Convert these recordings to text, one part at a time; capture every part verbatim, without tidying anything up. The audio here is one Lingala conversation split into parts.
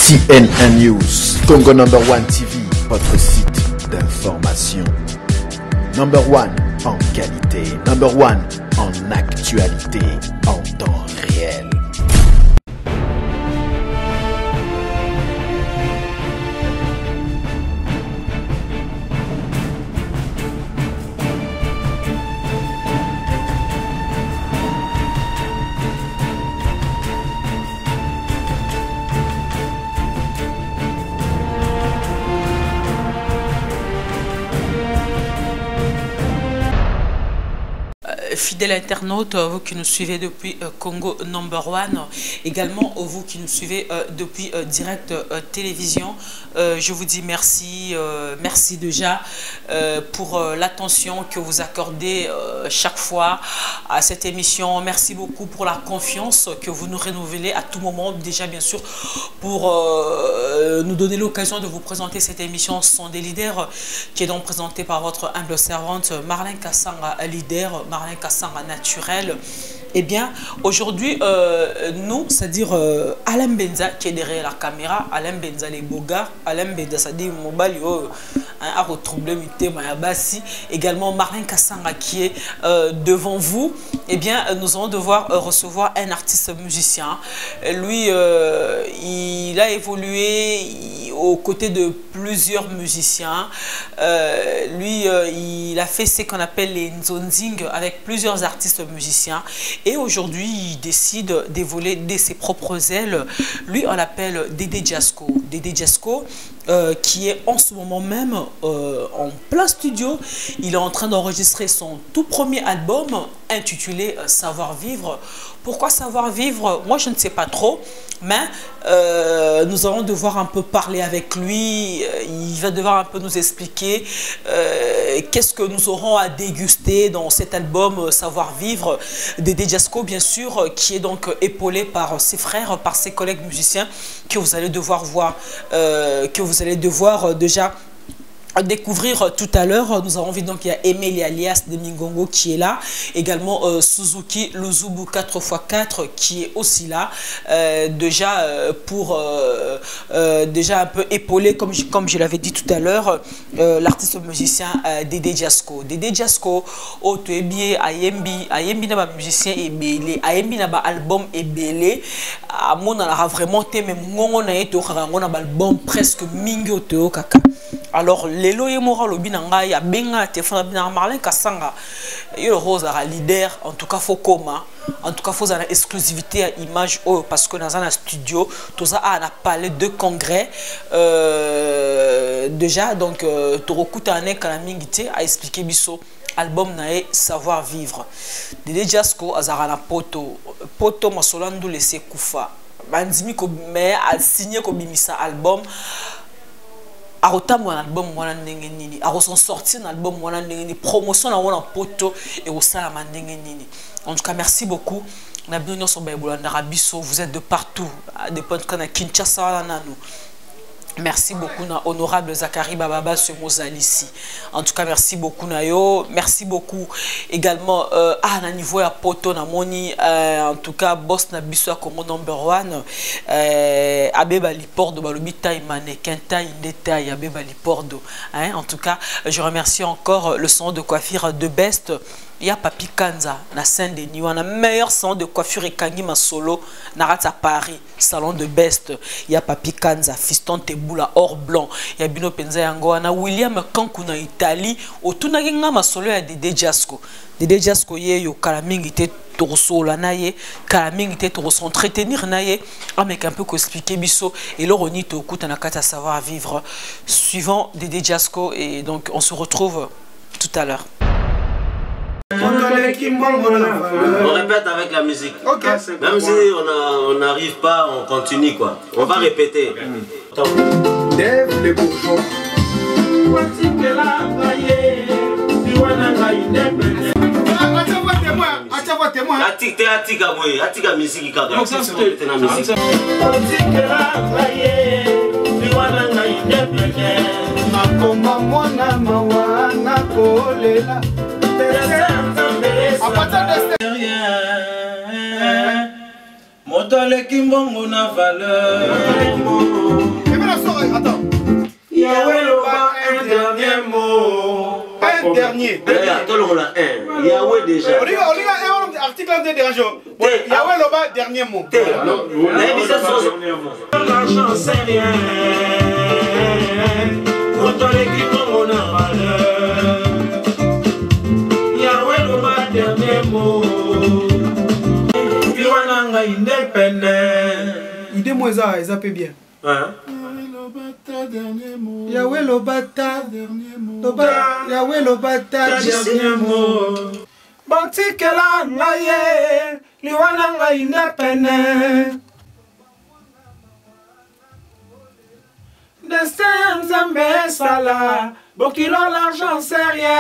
C N N News, Congo Number One T V, votre site d'information. Number One en qualité, Number One en actualité, en temps réel. Fidèles internautes, vous qui nous suivez depuis euh, Congo Number One, également vous qui nous suivez euh, depuis euh, Direct euh, Télévision, euh, je vous dis merci, euh, merci déjà euh, pour euh, l'attention que vous accordez euh, chaque fois à cette émission. Merci beaucoup pour la confiance que vous nous renouvelez à tout moment, déjà bien sûr pour euh, nous donner l'occasion de vous présenter cette émission Son des leaders, qui est donc présentée par votre humble servante Marlène Kassanga, leader, Marlène Kassanga naturel. Eh bien, aujourd'hui, euh, nous, c'est-à-dire euh, Alain Benza qui est derrière la caméra, Alain Benza les Boga, Alain Benza, c'est-à-dire mobile, a retrouvé Mayabasi, également Marlène Kassanga qui est euh, devant vous. Eh bien, nous allons devoir euh, recevoir un artiste musicien. Lui, euh, il a évolué il, aux côtés de plusieurs musiciens. Euh, lui, euh, il a fait ce qu'on appelle les Nzonzing avec plusieurs artistes musiciens. Et aujourd'hui, il décide d'évoluer de ses propres ailes. Lui, on l'appelle Dédé Jasko. Dédé Jasko, euh, qui est en ce moment même euh, en plein studio. Il est en train d'enregistrer son tout premier album intitulé euh, Savoir Vivre. Pourquoi Savoir Vivre? Moi, je ne sais pas trop, mais euh, nous allons devoir un peu parler avec lui. Il va devoir un peu nous expliquer euh, qu'est-ce que nous aurons à déguster dans cet album euh, Savoir Vivre. Dédé Jasko, bien sûr, qui est donc épaulé par ses frères, par ses collègues musiciens que vous allez devoir voir, euh, que vous allez devoir euh, déjà découvrir tout à l'heure. Nous avons envie, donc il y a Emeli alias de Mingongo qui est là, également euh, Suzuki Luzubu quatre par quatre qui est aussi là, euh, déjà euh, pour euh, euh, déjà un peu épaulé, comme je, comme je l'avais dit tout à l'heure, euh, l'artiste musicien euh, Dédé Jasko. Dédé Jasko, oh tu es bien Ayembi, Ayembi n'a pas musicien et belé, Ayembi n'a pas album et belé, à mon avis vraiment té même on a été au on a album presque mingo teo kaka. Alors lelo ye mora lobi nanga ya benga téléphone bina Marlène Kassanga yo rose a leader, en tout cas faut coma, en tout cas faut une exclusivité à image oh, parce que dans un studio tout ça a parlé de congrès euh, déjà donc euh, torokuta ane kalamingité a expliqué biso album nae Savoir Vivre. Dédé Jasko azara na poto poto masolandu laissé kufa bandimi ko mais a signé ko bimisa album a un album wana ndenge nini a sorti un album wana ndenge nini promotion na wana poto et au sein ndenge nini. En tout cas, merci beaucoup. Na bino sur Baïboulanda biso, vous êtes de partout, de Pontkana Kinshasa nanu. Merci beaucoup na honorable Zachary Bababa ce Mozalici. En tout cas, merci beaucoup Nayo. Merci beaucoup également euh, à un niveau à poto na moni euh, en tout cas boss na biso Congo Number One euh, Abeba Lipordo balobita mannequin taille détail Abeba Lipordo hein. En tout cas, je remercie encore le salon de coiffure de Best. Il y a Papi Kanza na Saint-Denis, on a meilleur salon de coiffure et kangi ma solo narat à Paris, salon de Best. Il y a Papi Kanza, fiston Teboula or blanc. Il y a Bino Penza yango na William Kanku na Italie, autour na ma solo ya Dédé Jasko. Dédé Jasko ye yo kalamingi te torso la naye, kalamingi te torso entretenir naye, avec un peu ko expliquer biso et là on y to kuta na kata Savoir Vivre suivant Dédé Jasko et donc on se retrouve tout à l'heure. On répète avec la musique. Ok. Même si on n'arrive pas, on continue quoi. On va répéter. Lève les bourgeons. Atika atika boy, atika musique kaka. Donc ça c'est la musique. Mon Motole Kimbongo na valeur. Attends. Yahweh Loba, un dernier mot. Un dernier. Attends, on a un. Yahweh déjà. On a un article en dérange. Yahweh Loba, dernier mot. L'argent c'est rien. Motole Kimbongo na valeur. Yahweh Loba, dernier mot. Liwananga indépendant. Idée moi ça, ça peut bien. Hein? Yahweh Lobata, dernier mot. Yahweh Lobata, dernier mot. Bantikela ngaye, liwananga independent. Destin Nzambe sala, bokilo l'argent c'est rien.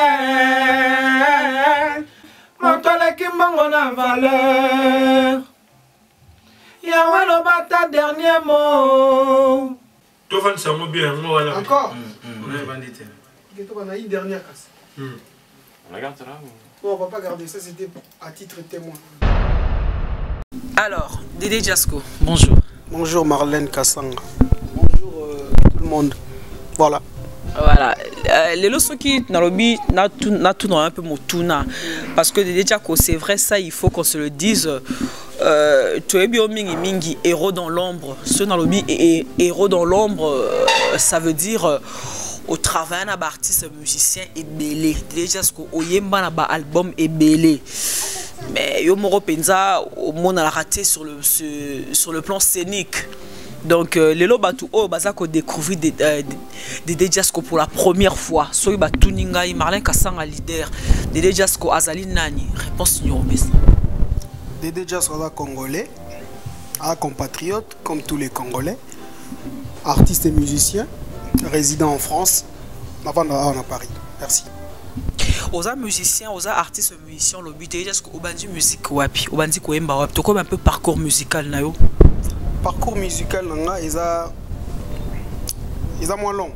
Motole Kimbongo na valeur. Yahweh Lobata, dernier mot. Tovan ça m'a bien, moi là. Encore. On est bandité. On a une dernière casse. On la garde là ou... Non, on va pas garder ça, c'était à titre témoin. Alors, Dédé Jasko, bonjour. Bonjour Marlène Kassanga. Bonjour euh, tout le monde. Voilà. Voilà. Euh, les leçons qui dans le but n'a tout un peu mon touna parce que Dédé Jasko, c'est vrai ça, il faut qu'on se le dise. Euh, tu es bien mingi mingi héros dans l'ombre. Ce dans le but et héros dans l'ombre, euh, ça veut dire euh, au travail d'un artiste musicien et belé. Déjà ce qu'au yemba na ba album est belé. Mais yo moro penza au monde a raté sur le sur, sur le plan scénique. Donc euh, les lobatu oh bazako découvrir des des des Jasko pour la première fois. Soy batuninga i Marlène Kassanga leader. Dédé Jasko azali nani? Réponse numéro deux. Dédé Jasko est congolais, un compatriote comme tous les Congolais, artiste et musicien, résident en France, avant d'aller à Paris. Merci. Aux musiciens, aux artistes musiciens, le but est que obandi musique wapi, obandi koemba wapi. Tu comme un peu parcours musical na yo. Parcours musical nanga eza eza moins long.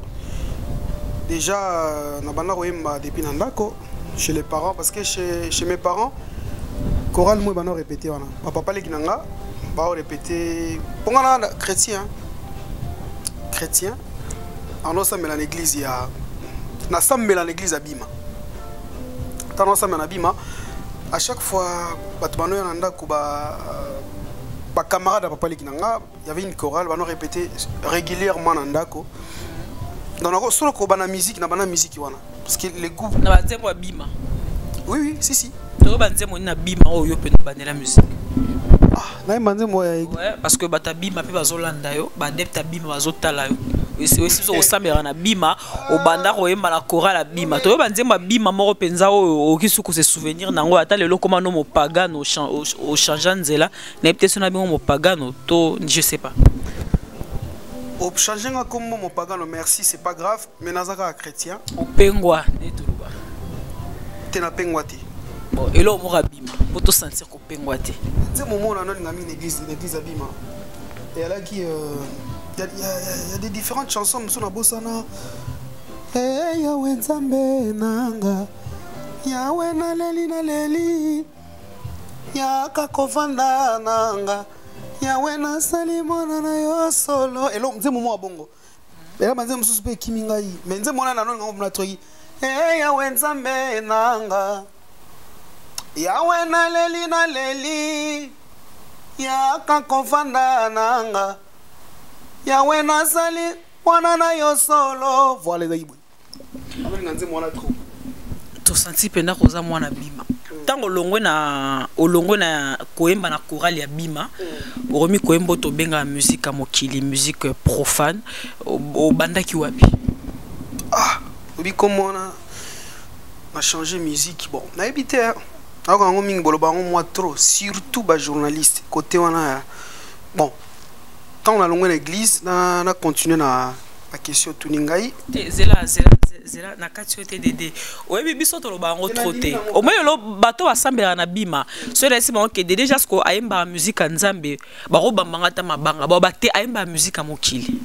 Déjà na bana koemba depuis nandako chez les parents parce que chez chez mes parents chorale moi bana répéter wana. Ma papa les kinanga ba répéter pongana chrétien chrétien en ensemble dans l'église il y a na sambe dans l'église abima. Tant ensemble na abima à chaque fois batu bana nandako ba ba camarade papa les kinanga il y avait une chorale bana répéter régulièrement nandako. Donc solo ko bana musique na bana musique wana parce que les goûts na banzemo abima. Oui oui si si. To banzemo na bima o yo pe no banela musique. Ah na banzemo ouais parce que bata bima pe bazolanda yo ba adepte bima bazotala yo. C'est aussi so samera na bima o banda ko yemba la chorale bima. To banzemo bima moko penza o okisuko se souvenir nango ata lelo koma no mo pagano au changeant nzela na peut-être sona bimo mo pagano to je sais pas. Au changement comme mon pagano merci c'est pas grave mais nazaka chrétien au pengwa netuluba tena pengwa te bon et là on mora bima pour te sentir ko pengwa te c'est moment on a une église une église abima et là qui il y a il y a des différentes chansons sur la bossana eh Yahweh Nzambe nanga Yahweh na leli na leli ya kakovanda nanga Yahweh na salimona na yo solo elo nzemo mo bongo ela manze mususu pe kiminga yi mais nzemo na nano ngomna troyi eh Yahweh Nzambe nanga Yahweh na leli na leli ya kakovanda nanga Yahweh na sali wana na yo solo voilà les aïbou avec nzemo na trop to senti penda koza mwana bima tango longwe na olongwe na koemba na chorale ya bima oromi koembo to benga musique mokili musique profane au bandaki wapi ah obi comment on a a changé musique bon na habité ako ngo mingi boloba ngo moi trop surtout ba journaliste côté wana bon tant on a longwe na église na na continuer na la question tuningai zela zela zela na kati yote dede oyebi biso to loba ngo trop te au moins lo bato asambela na bima so là c'est bon que déjà ce ko aimba musique nzambe ba ro bambanga ta mabanga ba te aimba musique mokili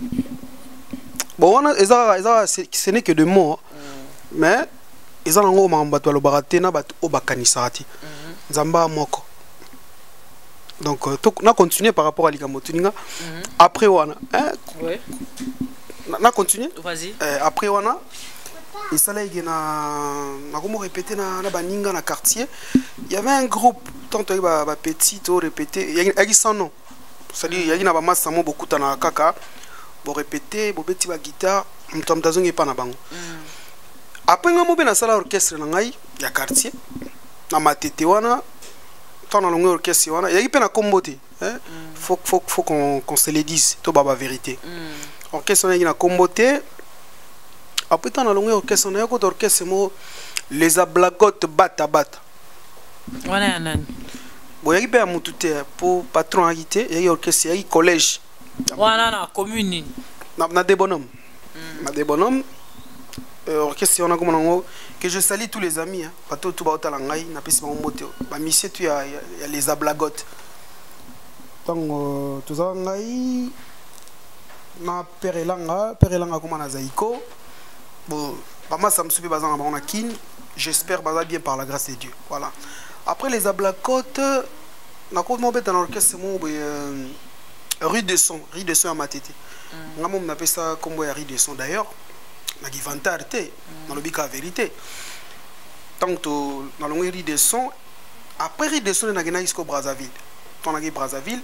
bon on a eza ce n'est que de mots mais eza ngo mamba to lo baraté na bato o bakanisa ati nzamba moko Donc on a continué par rapport à Likambo Tuninga. Après wana, hein? Ouais. On a continué. Vas-y. Après wana, et ça là il na na comment répéter na na baninga na quartier. Il y avait un groupe tant que ba ba petit to répéter, il y a sans nom. C'est-à-dire il y a na ba massa mo beaucoup na kaka. Bo répéter, bo beti ba guitare, mtam tazongi pa na bango. Après nga mo be na sala orchestre na ngai ya quartier. Na matete wana tant na longue orchestre wana, il y a pe na kombote, hein? Faut faut faut qu'on qu'on se le dise, to baba vérité. Orchestre na na kombote. Après tant na longue orchestre na ko orchestre mo les ablagotes bata bata. Wana nani? Bo ya pe amutu te pour patron agité, il y a orchestre, il y a collège. Wana na commune. Na na des bonhommes. Na des bonhommes. Orchestre on a comme on que je salue tous les amis hein pas tout tout ba otalangai na pesi ba moto ba monsieur tu ya ya les ablagotes donc tout ça ngai na perelanga perelanga comme na zaiko bon ba ma ça me subi bazanga ba on a kin j'espère baza bien par la grâce de Dieu voilà après les ablagotes na ko mo beta na orchestre mo rue de son rue de son à matete ngamo na pesa kombo ya rue de son d'ailleurs na qui vantarté dans le bika vérité tant que dans le rue de son après rue de son na gina jusqu'au Brazzaville tant na Brazzaville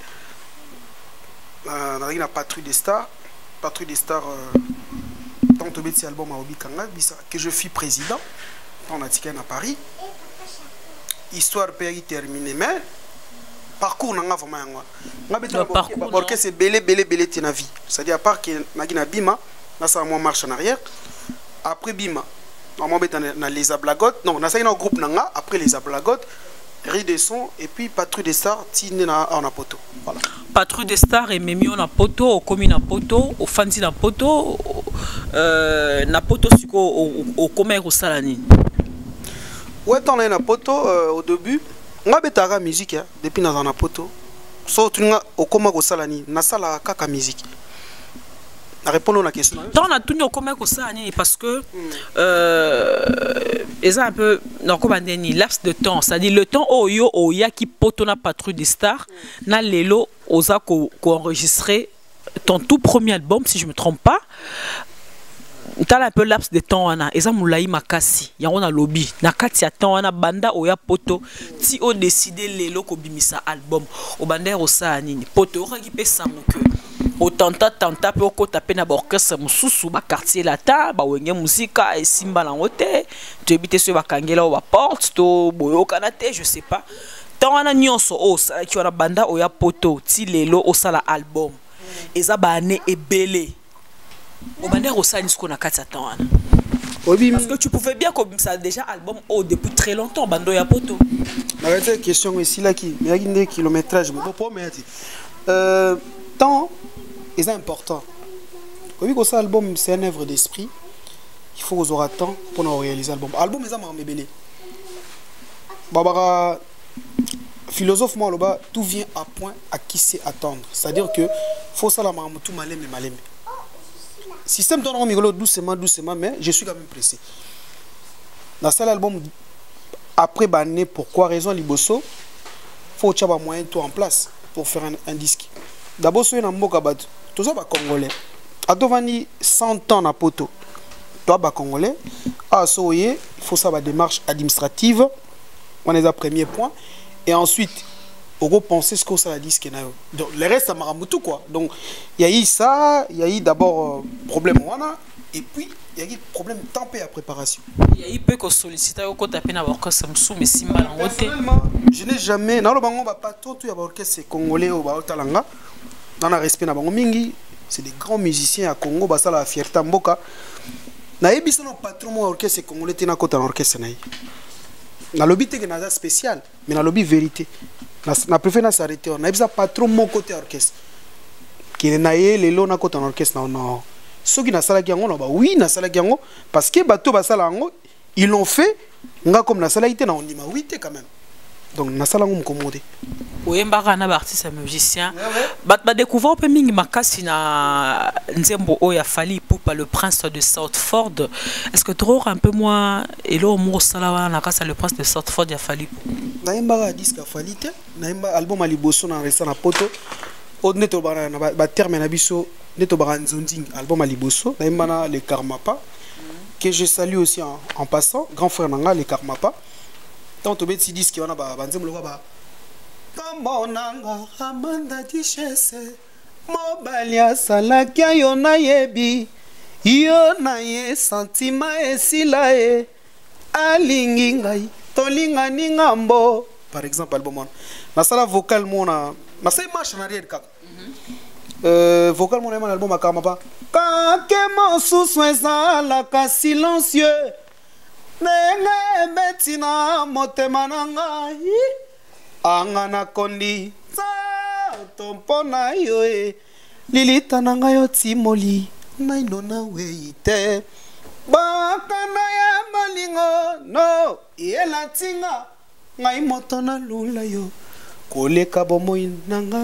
na gina patrouille des stars patrouille des stars tant que petit album à obikanga bisa que je fus président on a ticket à Paris histoire pays terminée mais parcours nanga vraiment yango nga beta parce que c'est belé belé belé tina vie c'est-à-dire à part que na gina bima là ça moi marche en arrière après bima moi beta na les ablagotes non na ça un groupe nanga après les ablagotes rue des sons et puis patrouille des stars tine na en poto voilà patrouille des stars et memi on a poto au commune na poto au fanzi na poto euh na poto siko au commerce au salani ouais tant na poto au début nga betaka musique hein, depuis na na poto so tunga au commerce au salani na sala kaka musique. Répondons à la question. Dans la tournée au commerce au salani parce que euh ils ont un peu non comment dire ni laps de temps, c'est-à-dire le temps au yo au ya qui poto na patrouille des stars na lelo oza ko enregistrer ton tout premier album si je me trompe pas. T'as un peu laps de temps wana eza mulai makasi yango na lobby na kati ya temps wana banda oya poto ti o décider lelo ko bimisa album o banda o sa nini poto o ki pe sango que o tanta tanta pe o ko taper na orchestre mususu ba quartier la ta ba wenge musika et simba na ngote to ebite so ba kangela o ba porte to boyo kanate je sais pas temps wana nyonso o sa ki wana banda oya poto ti lelo o sala album eza ba ne ebele au bandère au salon ce qu'on a quatre ans parce que tu pouvais bien comme ça déjà album oh depuis très longtemps bando ya poto la question ici là qui il y a des kilométrages mais pas mais euh temps est important oui que ça album c'est une œuvre d'esprit il faut qu'on aura temps pour réaliser album album les amants bébé babara philosophe moi là-bas tout vient à point à qui sait attendre c'est-à-dire que faut ça la tout malem et malem système donne un micro doucement doucement mais je suis quand même pressé dans cet album après banné pourquoi raison liboso faut que tu aies moyen tout en place pour faire un, un disque d'abord sur un mboka bat tout ça ba congolais atovani cent ans na poto toi ba congolais ah soyez il faut ça ba démarche administrative on est à premier point et ensuite on va penser ce que ça dit que donc le reste ça m'a tout quoi donc il y a eu ça il y a eu d'abord euh, problème voilà et puis il y a eu problème temps à préparation il y a eu peu que solliciter au côté peine avoir que ça me sous mais si mal en côté je n'ai jamais dans le bango ba pas tout tout y avoir que c'est congolais au ba talanga dans le respect na bango mingi c'est des grands musiciens à Congo ba ça la fierté mboka na ebisa no patron mo orchestre congolais tena côté orchestre na na lobby te que na spécial mais na lobby vérité na préféré s'arrêter on a besoin pas trop mon côté orchestre qui est naé les lots na côté orchestre non non ceux qui na sala kiango na ba oui na sala kiango parce que bato ba sala ngo ils l'ont fait nga comme na sala ité na on dit ma oui quand même donc na sala ngo mkomode oyembaka na ba artiste musicien ba ba découvrir peu mingi makasi na nzembo oya Fally Ipupa le prince de Southford est-ce que tu auras un peu moins et là au mot sala na kasa le prince de Southford ya Fally naimba disque Falite naimba album à liboso na resta na poto o neto bara na ba terme na biso neto bara nzonding album à liboso naimba na le Karmapa que je salue aussi en, en passant grand frère nanga le Karmapa tant to beti disque wana ba banzemlo ba kamonanga amanda dichesse mobali asalaki yo na yebi yo na ye sentiment esila e alingi ngai tolingani ngambo par exemple album on na sala vocal mona na say marche en arrière kaka euh vocal mona man album akama pa kake mosusu ezalaka silencieux nenge betina motema na ngai angana kondi to mpona yo e lilita na ngai yo timoli naino na wei te bakana ya malingo no yela tinga ngai moto na lula yo koleka bomoi nanga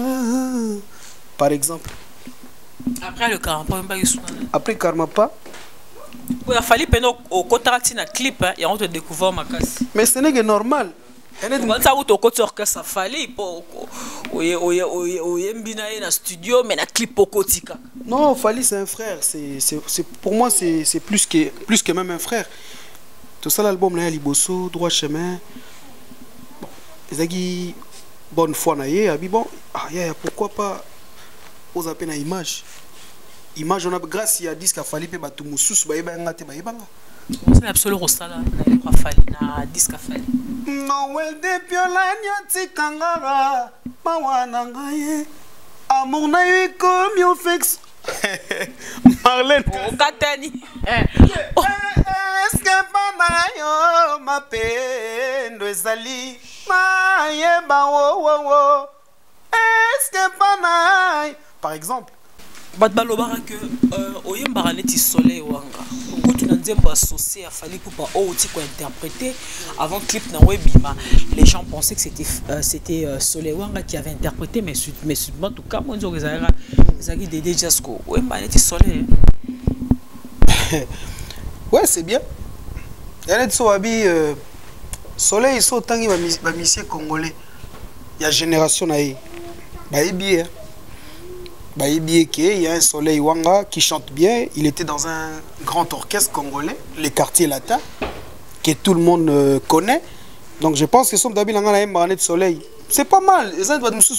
par exemple. Après le Karmapa après Karmapa il a fallu pendant au contrat na clip et on te découvre ma casse mais ce n'est que normal. Ça où ton côté orchestre ça fallait pour oye oye oye oye mbina na studio mais na clip pokotika. Non, Fali c'est un frère, c'est c'est pour moi c'est c'est plus que plus que même un frère. Tout ça l'album là Liboso droit chemin. Bon, ezaki bonne foi na ye, abi bon, ah ya pourquoi pas aux appels à image. Image on a grâce il y a disque à Fali pe batu mususu ba yeba ngate ba yebanga. C'est absolument rosala na kwa Fali na disque à Fali. No well de piola nyati kangara mawana ngaye amour na yo comme yo fex Marlène oh katani est-ce que pas yo ma pendo ezali ma yeba wo wo wo est-ce que pas par exemple bat balobara que oyembara neti soleil wanga kutu na nzembo associé a fallu pour pas outi ko interpréter avant clip na webima les gens pensaient que c'était euh, c'était euh, Soleil Wanga qui avait interprété mais mais en tout cas moi je zaira zaki Dédé Jasco oyembara neti soleil ouais c'est bien elle est so abi soleil so tangi ba monsieur congolais il y a génération na yi ba bien il y a un Soleil Wanga qui chante bien. Il était dans un grand orchestre congolais, les quartiers latins, que tout le monde euh, connaît. Donc je pense que son d'habitude de Soleil. C'est pas mal. Il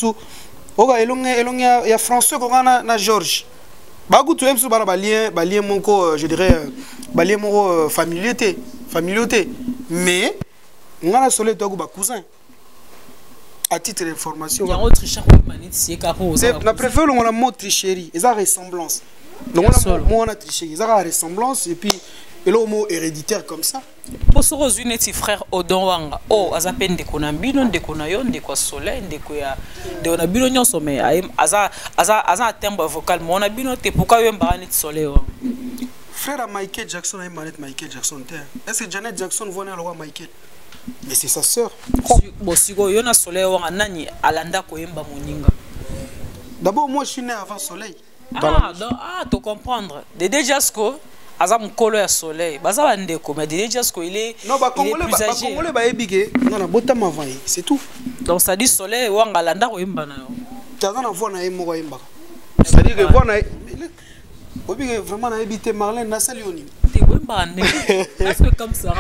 y a François Corana, Georges. Bagou tu aimes ce balien, balien monko, je dirais, balien mon familiarité, familiarité. Mais on a Soleil Togo ba cousin. À titre d'information, il y a autre tricherie c'est la préfère on a mot tricherie et ça ressemblance donc on a tricherie ça ressemblance et puis et le mot héréditaire comme ça pour ce rose unité frère Odon Wanga oh azapen de konambino de konayon de ko soleil de ko ya de on a bino nyonso mais aza aza aza timbre vocal mais on a bino te pourquoi yo mbarani soleil frère Michael Jackson a manet Michael Jackson est-ce que Janet Jackson voit le roi Michael? Mais c'est sa sœur. Bon, si vous avez Soleil, vous avez Alanda Koyemba Moninga. D'abord, moi je suis né avant Soleil. Ah, donc, ah, tu comprendre. Dédé Jasco, Azam Kolo à Soleil. Baza Ndeko, mais Dédé Jasco, il est. Non, bah, Congolais, bah, Congolais, bah, ébigué. Non, non, Botam avant, c'est tout. Donc, ça dit Soleil, ou Alanda Koyemba. Tu as un enfant à Emo Koyemba. C'est-à-dire que voilà. Vraiment, on a habité Marlène, Nassalioni. Est-ce que comme ça,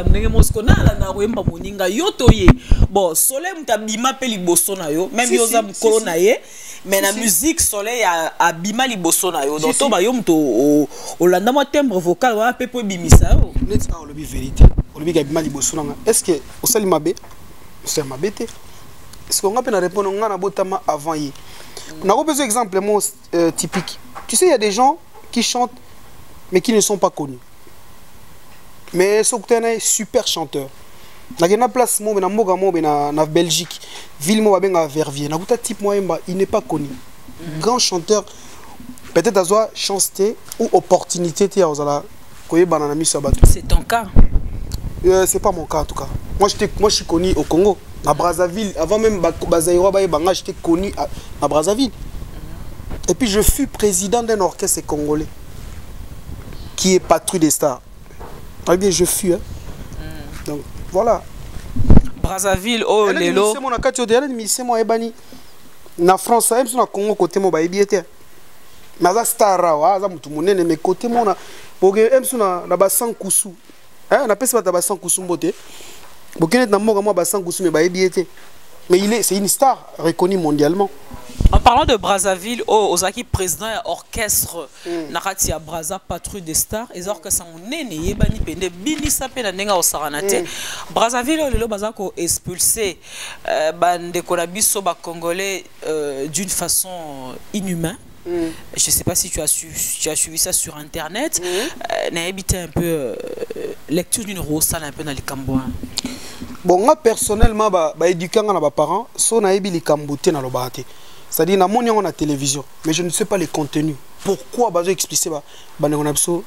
bon, Soleil m'tabima pe liboso na yo, même yo za mukolo na ye, mais la musique Soleil a bima liboso na yo. Donc to ba yo mto o landa mo timbre vocal wa pe po bimisa yo. Let's pas le vérité. O le bika bima liboso na. Est-ce que o sali mabe? C'est mabete. Est-ce qu'on a pu répondre on a botama avant yi? On a besoin d'exemples euh, typiques. Tu sais, il y a des gens qui chantent mais qui ne sont pas connus. Mais Sokutana est super chanteur. Il y a une place en Belgique, ville à Verviers. Il n'est pas connu. Grand chanteur, peut-être à soi chanter ou opportunité. C'est ton cas? euh, C'est pas mon cas en tout cas. Moi, moi je suis connu au Congo, à Brazzaville. Avant même Bazaïwa, j'étais connu à Brazzaville. Et puis je fus président d'un orchestre congolais qui est patrouille des stars. Eh bien, je fus. Hein. Mm. Donc voilà. Brazzaville oh lelo c'est mon akati odela ni c'est moi ebani na France même na Congo côté mo ba ebiete mais za star wa za mutu munene mais côté mo na boge même na na ba sankusu hein na pesa ba sankusu mbote bokene na mo ba sankusu mais ba ebiete mais il est c'est une star reconnue mondialement. En parlant de Brazzaville, oh, Ozaki président et orchestre Nakati à Brazza patrouille des stars, et orchestre sont nés yebani pende bini sapé na nenga osaranate. Brazzaville le bazako expulsé bande konabiso ba congolais d'une façon inhumaine. Mm. Je ne sais pas si tu as, su, tu as suivi ça sur internet. Mm. Euh, habité un peu euh, lecture d'une rosa un peu dans les Cambouins. Bon, moi personnellement, bah, bah éduquant à mes parents, so na ebi les Camboutés na lobate. C'est-à-dire na mon on a télévision, mais je ne sais pas les contenus. Pourquoi bah je expliquer bah bah on a biso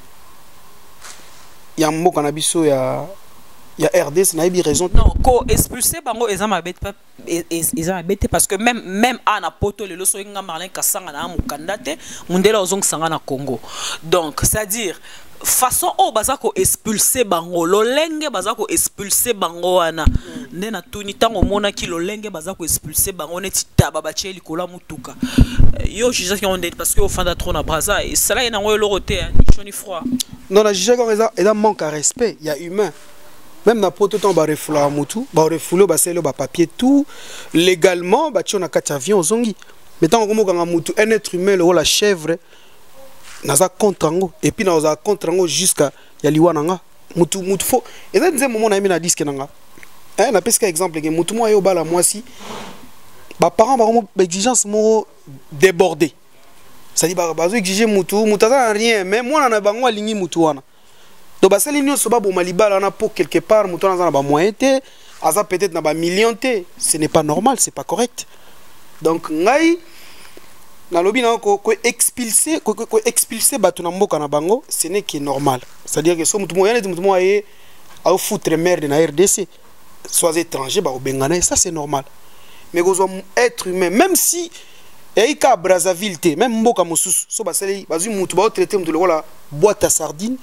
ya mbo kana biso ya ya R D C na ebi raison. Non, ko expulsé bango ezama bête pas ezama bête parce que même même ana poto le loso nga Marlin Kasanga na mukanda te mundela ozong sanga na Congo. Donc, c'est-à-dire façon o bazako expulsé bango lolenge bazako expulsé bango wana nde na tuni tango mona ki lolenge bazako expulsé bango neti taba bache likola mutuka yo juge ki on dit parce que au fond trop na Brazza et cela ina ngo loroté ni chaud ni froid. Non la juge comme ça et manque à respect, il y a humain. Même na poto ton ba refula mutu ba refulo ba selo ba papier tout légalement ba tchona kati avion zongi mais tant ko mo kanga mutu un être humain le la chèvre naza contre ngo et puis naza contre ngo jusqu'à ya liwana nga mutu mutu fo et ça disait moment na mi na disque nanga hein na pesque exemple que mutu mo yo bala moi si ba parents ba exigence mo débordé ça dit ba bazo exiger mutu mutu ça rien mais moi na bango alingi mutu wana donc ba sali nyo so ba bo malibala na pour quelque part mutu na ba moyen té aza peut-être na ba million té ce n'est pas normal, c'est pas correct. Donc ngai na lobi na ko expulser ko expulser batu na mboka na bango ce n'est que normal, c'est-à-dire que so mutu moyen mutu moyen a foutre merde na R D C soit étranger ba obengana ça c'est normal. Mais gozo être humain même si et ka Brazzaville té même mboka mosusu so ba sali bazu mutu ba traiter mutu le la boîte à sardines.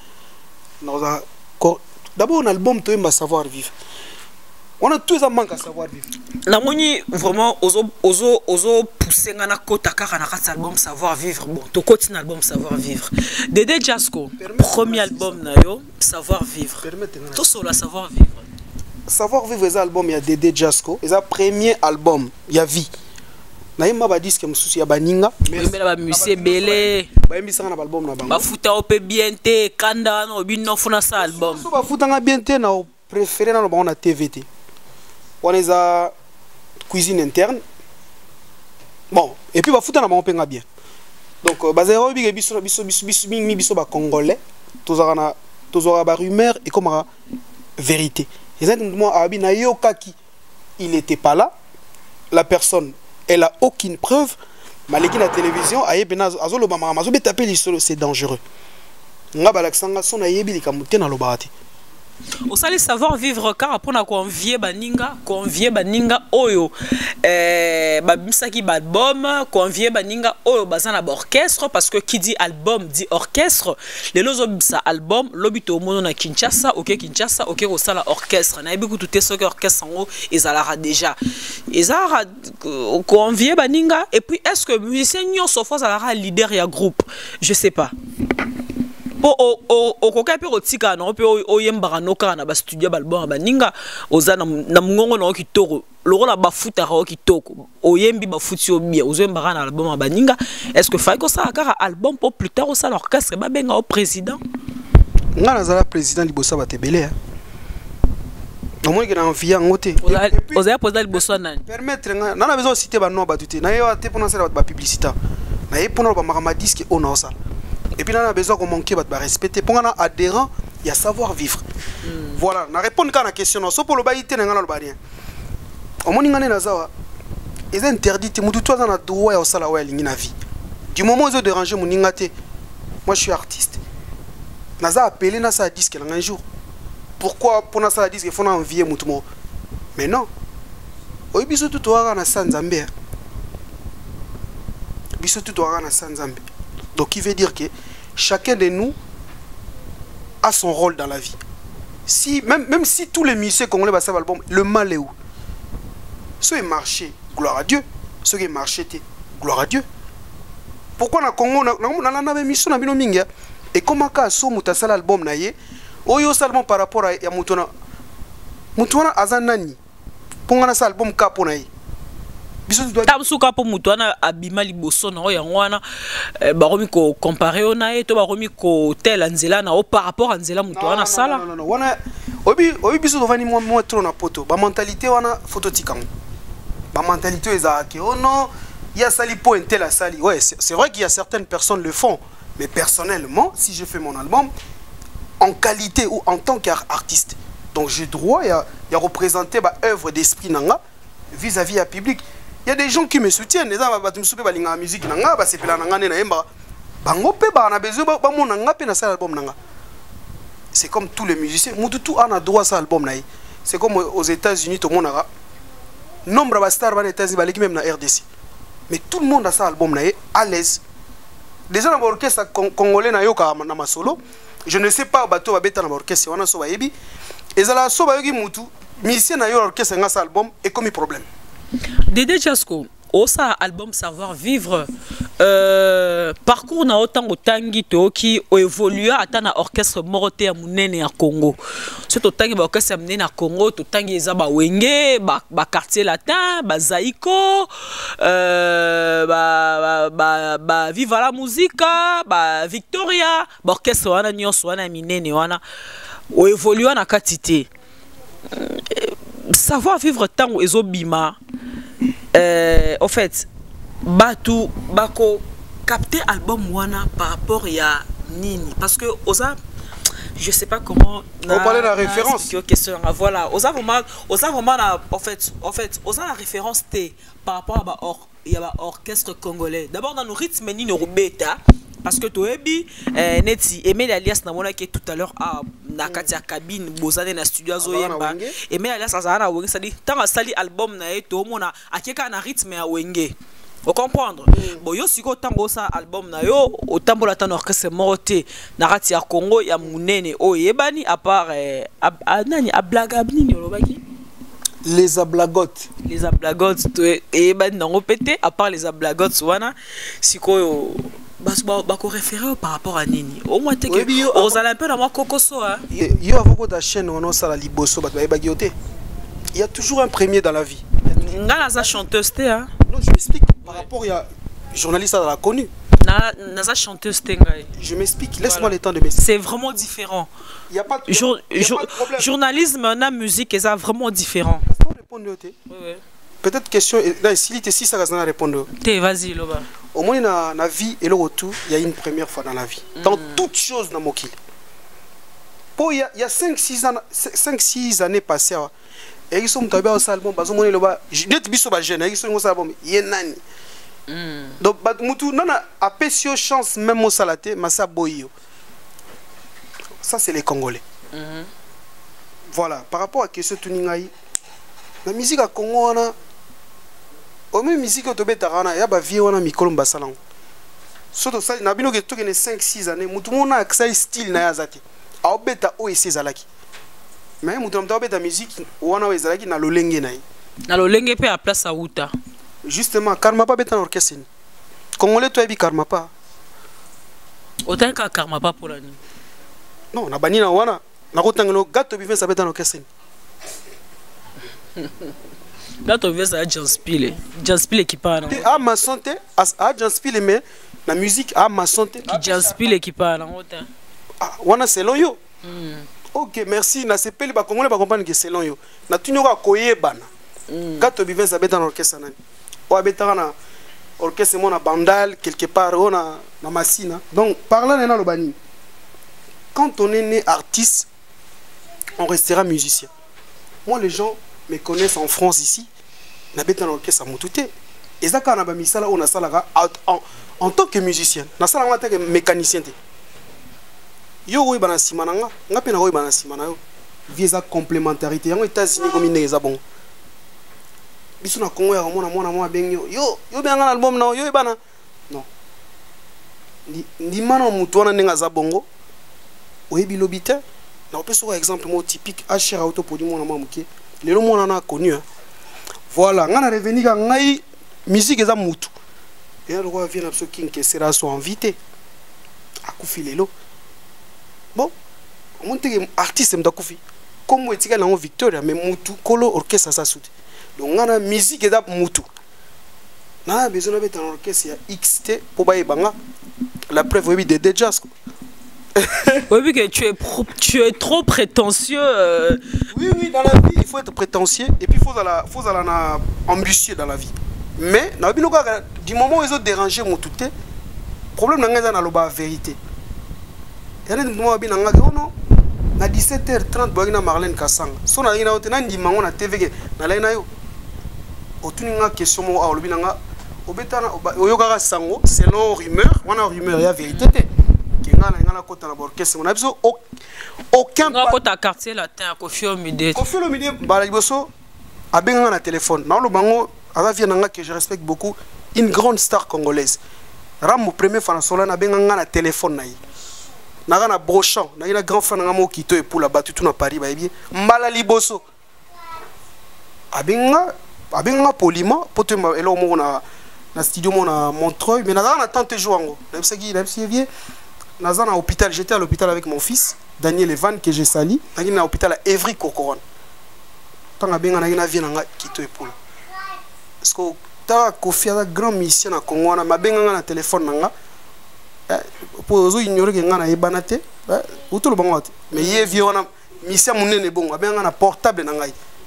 D'abord on a l'album to yemba savoir vivre. On a tous un manque à savoir vivre. Na moni vraiment ozo ozo ozo pousser ngana kota kaka na kati album savoir vivre. Bon, to continue album savoir vivre. Dédé Jasko, premier album na yo savoir vivre. To solo savoir vivre. Savoir vivre les albums il y a Dédé Jasko, et ça premier album, il y a vie. Na yemba ba disque mususu ya baninga, mais ba musée belé. Ba yembi sanga na album na bango. Ba futa o pe bien te kanda no bino funa sa album. So ba futa nga bien te na préféré na bango na T V T. On les a cuisine interne. Bon, et puis ba futa na bango penga bien. Donc ba zéro bi biso biso biso biso mi biso ba congolais. Tozara na tozara ba rumeur et comme vérité. Exactement abi na yokaki. Il n'était pas là. La personne elle a aucune preuve. Malgré la télévision, c'est dangereux. Au sali savoir vivre car après on a convié baninga convié baninga oyo eh babimsaki ba album convié baninga oyo bazana ba orchestre parce que qui dit album dit orchestre les lozo bisa album lobito mono na Kinshasa OK Kinshasa OK au sala orchestre na ebiku tout ce que orchestre ngo ezala déjà ezara convié baninga et puis est-ce que musicien nyo sofo zala leader ya groupe je sais pas. O o o ko kape rotika na pe o yembara no kana ba studio balbon ba ninga ozana na mungongo na kitoko lokola ba futa ka kitoko o yembi ba futi o bien ozembara na album ba ninga est-ce que fa ko ça ka album pour plus tard au ça l'orchestre ba benga au président nga na zala président libosa ba tebele hein au moins que na envie ngote oza poser libosa nani permettre nga na na besoin citer ba nom ba tuté na yo te pour na ça ba publicité na ye pour na ba makama disque on a ça. Et puis, on a besoin de manquer de respecter. Pour un adhérent, il y a savoir vivre. Mm. Voilà. Je réponds à la question. Si pour le baïté, on a rien. Au moins, on a c'est interdit. Tout le monde a droit à la vie. Du moment où je dérange, moi je suis artiste. Je suis appelé à ça disque un jour. Pourquoi pour ça disque il faut envier tout le monde? Mais non. Au biso tout toi na Sanzambe. Biso tout toi na Sanzambe. Donc, il veut dire que chacun de nous a son rôle dans la vie. Si, même, même si tous les musiciens congolais passent l'album, le mal est où? Ce est marché, gloire à Dieu. Ce qui est marché, gloire à Dieu. Pourquoi na Congo na na mission na bino mingi et comment ka so muta sala album na ye oyo seulement par rapport à ya mutona mutona azanani pongana sa album ka pona ye biso doit tabsuka po mutona abima liboso na oyo ngwana ba romi ko comparer ona e to ba romi ko tel nzela na o par rapport à nzela mutona sala non non non wana obi obi biso dovani moi moi trop na poto ba mentalité wana photo tikango ba mentalité ezaki oh non il y a sali pour un tel à sali. Ouais, c'est vrai qu'il y a certaines personnes le font. Mais personnellement, si je fais mon album, en qualité ou en tant qu'artiste, donc j'ai droit à, à représenter ma œuvre d'esprit nanga vis-à-vis à public. Il y a des gens qui me soutiennent. Les gens qui me soutiennent la musique nanga, c'est pela nanga na yemba. Bango pe ba na besoin ba mon nanga pe na sa album nanga. C'est comme tous les musiciens. Mututu a droit à sa album na. C'est comme aux États-Unis tout le monde a. Nombre de stars aux États-Unis même na R D C. Mais tout le monde a ça album à l'aise. Déjà dans l'orchestre congolais na yo ka na masolo, je ne sais pas bateau ba beta na orchestre wana so ba yebi. Ezala so ba yogi mutu, musicien na yo orchestre nga sa album et comme problème. Dédé Jasko, au ça album savoir vivre euh, parcours na autant otangi to qui évolue à na orchestre moroté à munene à Congo. C'est otangi ba orchestre munene à Congo, to tangi za ba wenge, ba, ba quartier latin, ba zaiko, euh, ba, ba, ba, ba viva la musica, ba Victoria, ba orchestre wana nyonso wana minene wana o évolue na katité. Savoir vivre tant ezobima euh, en fait batu bako capter album wana par rapport à nini parce que osa je sais pas comment on parlait de la référence question voilà osa vraiment osa vraiment en fait en fait osa la référence T par rapport à or il y a orchestre congolais d'abord dans nos rythmes ni no beta parce que toebi eh, neti Emile Alias na mona qui tout à l'heure à na katia cabine bozane na studio zoyemba Emile Alias azana wenge sali tant sali album na eto mona akeka na rythme ya wenge vous comprendre mm. Bon yo siko tango sa album na yo otambola tan orchestre moroté na rati ya Congo ya munene o yebani à part eh, ab, a, nani ablaga nini olobaki les ablagotes les ablagotes to yebani nango pété à part les ablagotes wana siko bah bah référer par rapport à nini au moins que aux un peu dans moi kokoso hein yo avoko ta chaîne on ça la liboso bah bagioté il y a toujours un premier dans la vie nga la chanteuse té hein non je m'explique par rapport il y a journaliste à la connu na na chanteuse té ngai je m'explique laisse-moi le temps de m'expliquer c'est vraiment différent il y a pas de Jour, jour, journalisme na musique c'est vraiment différent répondre oui oui peut-être question là s'il était si ça va répondre té vas-y loba au moins dans la vie et le retour il y a une première fois dans la vie dans mm. toutes choses dans mon kill pour il y a, y a cinq six ans cinq six années passées et ils sont tombés au album parce que mon loba net biso ba jeune ils sont au album yenani donc ba mutu nana apesio chance même au salaté massa boyo ça c'est les Congolais mm -hmm. Voilà par rapport à question tuningai la musique à Congo on a au même musique que tu bêta rana ya ba vie wana mikolo mbasalango soto ça na bino que tu connais cinq six années mutu mona accès style na ya zati a bêta o ese zalaki mais mutu mta bêta musique wana we zalaki na lolenge na na lolenge pe à place à uta justement karma pas bêta orchestre congolais toi bi karma pas autant que karma pas pour la nuit non na bani na wana na kotangelo gato bi fait bêta orchestre là tu viens à Janspile Janspile qui parle à ma santé à Janspile mais la musique à ma santé Janspile qui parle en autant ah wana selon yo ok merci na sepeli ba congolais ba comprendre que selon yo na tunyoka koyebana gato bi vingt abeta na orchestre nani o abeta na orchestre mona bandal quelque part ona na masina donc parlant na lo bani quand on est né artiste on restera musicien moi les gens me connaissent en France ici na beta na orchestre mutute ezaka na ba misala ona salaka en, en tant que musicien na sala en tant que mécanicien te yo oyi bana simana nga nga pe na oyi bana simana yo visa complémentarité yango États-Unis comme ine eza bon biso na Congo ya mona mona mona benyo yo yo benga na album na yo bana non ndi ndi mana mutu wana nenga za bongo oyebi lobite na opeso exemple mo typique H R autoproduit mona mamuke lelo mona na connu hein Voilà, on a revenu à la musique et mutu. Et le roi vient à ce qui sera son invité. À Koufi Lelo. Bon, on dit que artiste est Koufi. Comme on dit que c'est Victoria, mais mutu, colo, orchestre, ça saute. Donc on a musique et mutu. On a besoin d'être un orchestre X T pour bailler banga. La preuve, oui, de de jazz. Oui, que tu es, tu es trop prétentieux. Euh... Oui, oui, dans la vie, il faut être prétentieux et puis il faut aller, faut aller ambitieux dans la vie. Mais, du moment où ils ont dérangé mon tout, le problème c'est dans la vérité. Il y a des gens qui ont non, à dix-sept heures trente, il y a Marlène Kassanga. Si on a une T V, il y a une question, selon rumeur, on a rumeur, il y a vérité. On a besoin aucun quartier latin Koffi Olomide. Koffi Olomide balaboso a bien un téléphone. Na lo bango ala vient que je respecte beaucoup, une grande star congolaise. Ram mon premier fan sola na bien un téléphone na yi. Na na brochant, na ina grand fan na mo kito et pour la battu tout na Paris ba bien. Mbala liboso. A bien a bien un poliment poto elo mo na na studio mo na Montreuil mais na na tante joango. Na psaki na psi vie. Nazan à l'hôpital, j'étais à l'hôpital avec mon fils, Daniel Evan, que j'ai sali. J'étais à l'hôpital à Evry Cocoron. Tant que bien, on a une vie dans Kito épaule. Parce que ta Koffi a grand mission à Congo, on a bien un téléphone nanga. Pour ignorer que on a ébanate, ou tout le monde. Mais hier vieux on a mission mon nez bon, bien un portable nanga.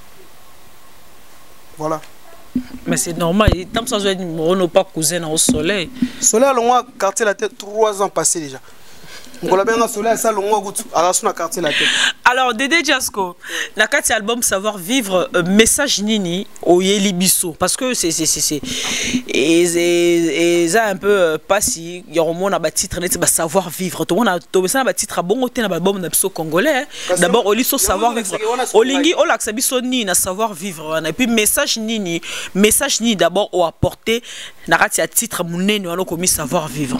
Voilà. Mais c'est normal, tant que ça on n'a pas cousin au soleil. Soleil, on a quartier la tête trois ans passés déjà. Alors Dédé Jasko, la quatre album Savoir Vivre, euh, message nini au Yeli Bisso parce que c'est c'est c'est c'est et ça un peu euh, pas si il y a un monde à titre net bah Savoir Vivre tout le monde a tout ça à titre bon côté na album na biso congolais d'abord au liso Savoir Vivre au lingi au lac biso ni na Savoir Vivre et puis message nini message ni d'abord au apporter na kati à titre munene walo commis Savoir Vivre.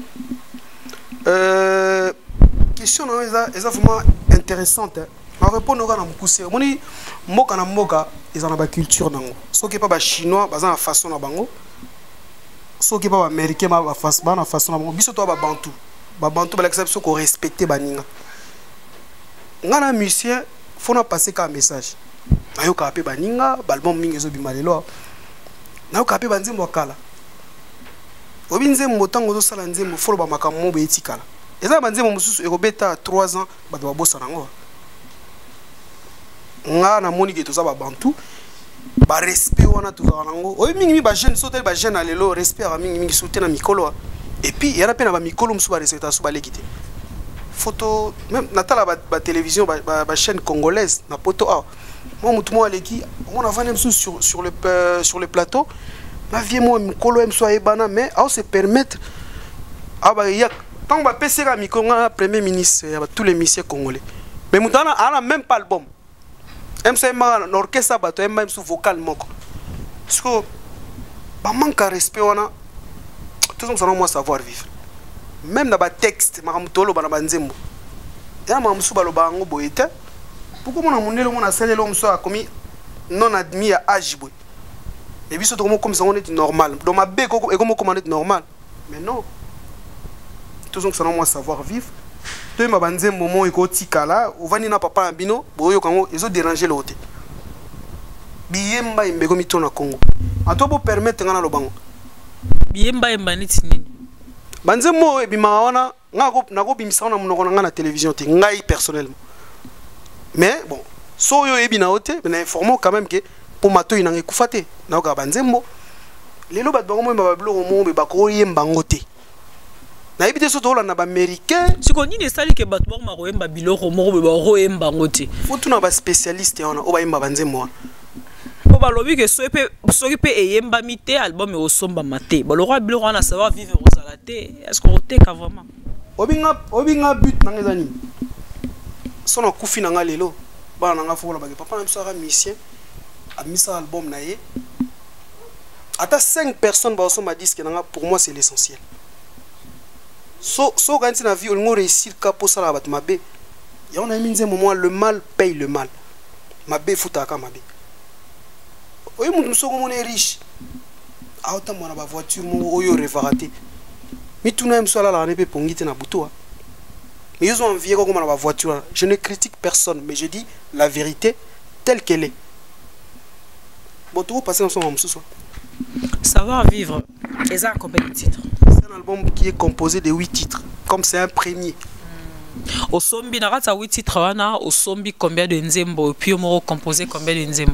Euh, question est vraiment intéressante. Je vais répondre à mon cousin. Je dis, moka na moka, ils ont la culture nango. Ceux qui pas chinois, ils ont la façon na bango. Ceux qui pas américains, ils ont la façon na bango. Biso to ba bantu, ba bantu ba l'exception qu'on respecte baninga. Ngana musicien, faut na passer ka message. Na yo ka pe baninga, balbum mingi zo bimalelo. Na yo ka pe banzimbo kala. Obinze motango zo sala nzembo folo ba makambo be etikala. Eza banzembo mususu ekobeta trois ans ba ba bossa nango. Nga na moni ke to za ba bantu ba respect wana to za nango. Oyi mingi mi ba jeune sotel ba jeune alelo respect a mingi mingi soute na mikolo. Et puis il y a pe na ba mikolo musu ba respect su ba lekite. Photo même natala ba, ba télévision ba, ba, ba chaîne congolaise na poto a. Moi mutu mo aleki on a venu sur sur le euh, sur le plateau. Ma vie moi mikolo em soit ebana mais à se permettre ah bah ya tant ba P C la mikonga premier ministre ya tous les ministres congolais mais mutana ana même pas album em c'est ma l'orchestre ba to em même sous vocal moko parce que ba manque respect wana tout ça moi savoir vivre même dans ba texte ma mutolo bana banzembo ya ma musu balo bango boyete pourquoi mon amunelo mon asalelo musu a commis non admis à âge boy. Et puis, c'est comme ça, on est normal. Dans ma bé, et comme on est normal. Mais non. Tout ça, c'est savoir vivre. Tu m'as bandé un moment, et quand tu es là, ou va n'a papa un bino, ils ont dérangé l'autre. Biemba imbe comme ils na Congo. À toi pour permettre ngana lo bango. Biemba imba nitini. Banze mo e bima wana ngako nako bimisa na munoko na na télévision te ngai personnellement. Mais bon, so yo e bina ote, mais informons quand même que pour mato ina ngekufate na ka banzembo lelo bat bango mo ba blo mo be bakoro yemba ngote na ebite so to la na ba américain siko nini sali ke bat bo ma roemba biloko mo be ba roemba ngote faut tout na ba spécialiste ona o ba yemba banzembo o ba lobi ke so pe so pe eyemba mité album e osomba maté ba lo roi biloko na savoir vivre aux alaté est-ce qu'on te ka vraiment obinga obinga but na ngezani so na kufi na ngalelo ba na nga fola ba papa na biso ra musicien a mis ça album naé ata cinq personnes ba so ma disque que pour moi c'est l'essentiel so so quand na vie on réussir ka pour ça la bat mabe ya on a mis un moment le mal paye le mal mabe futa ka mabe oyo mutu soko mona riche autant mona ba voiture mo oyo revarate mituna msala la nepe pongite na butoa mais ils ont envie comme on a ba voiture. Je ne critique personne mais je dis la vérité telle qu'elle est. Bon tout passer dans son homme ce soir. Savoir vivre. Et ça combien de titres? C'est un album qui est composé de huit titres comme c'est un premier. Au sombi na rata huit titres wana au sombi combien de nzembo puis au moro composé combien de nzembo?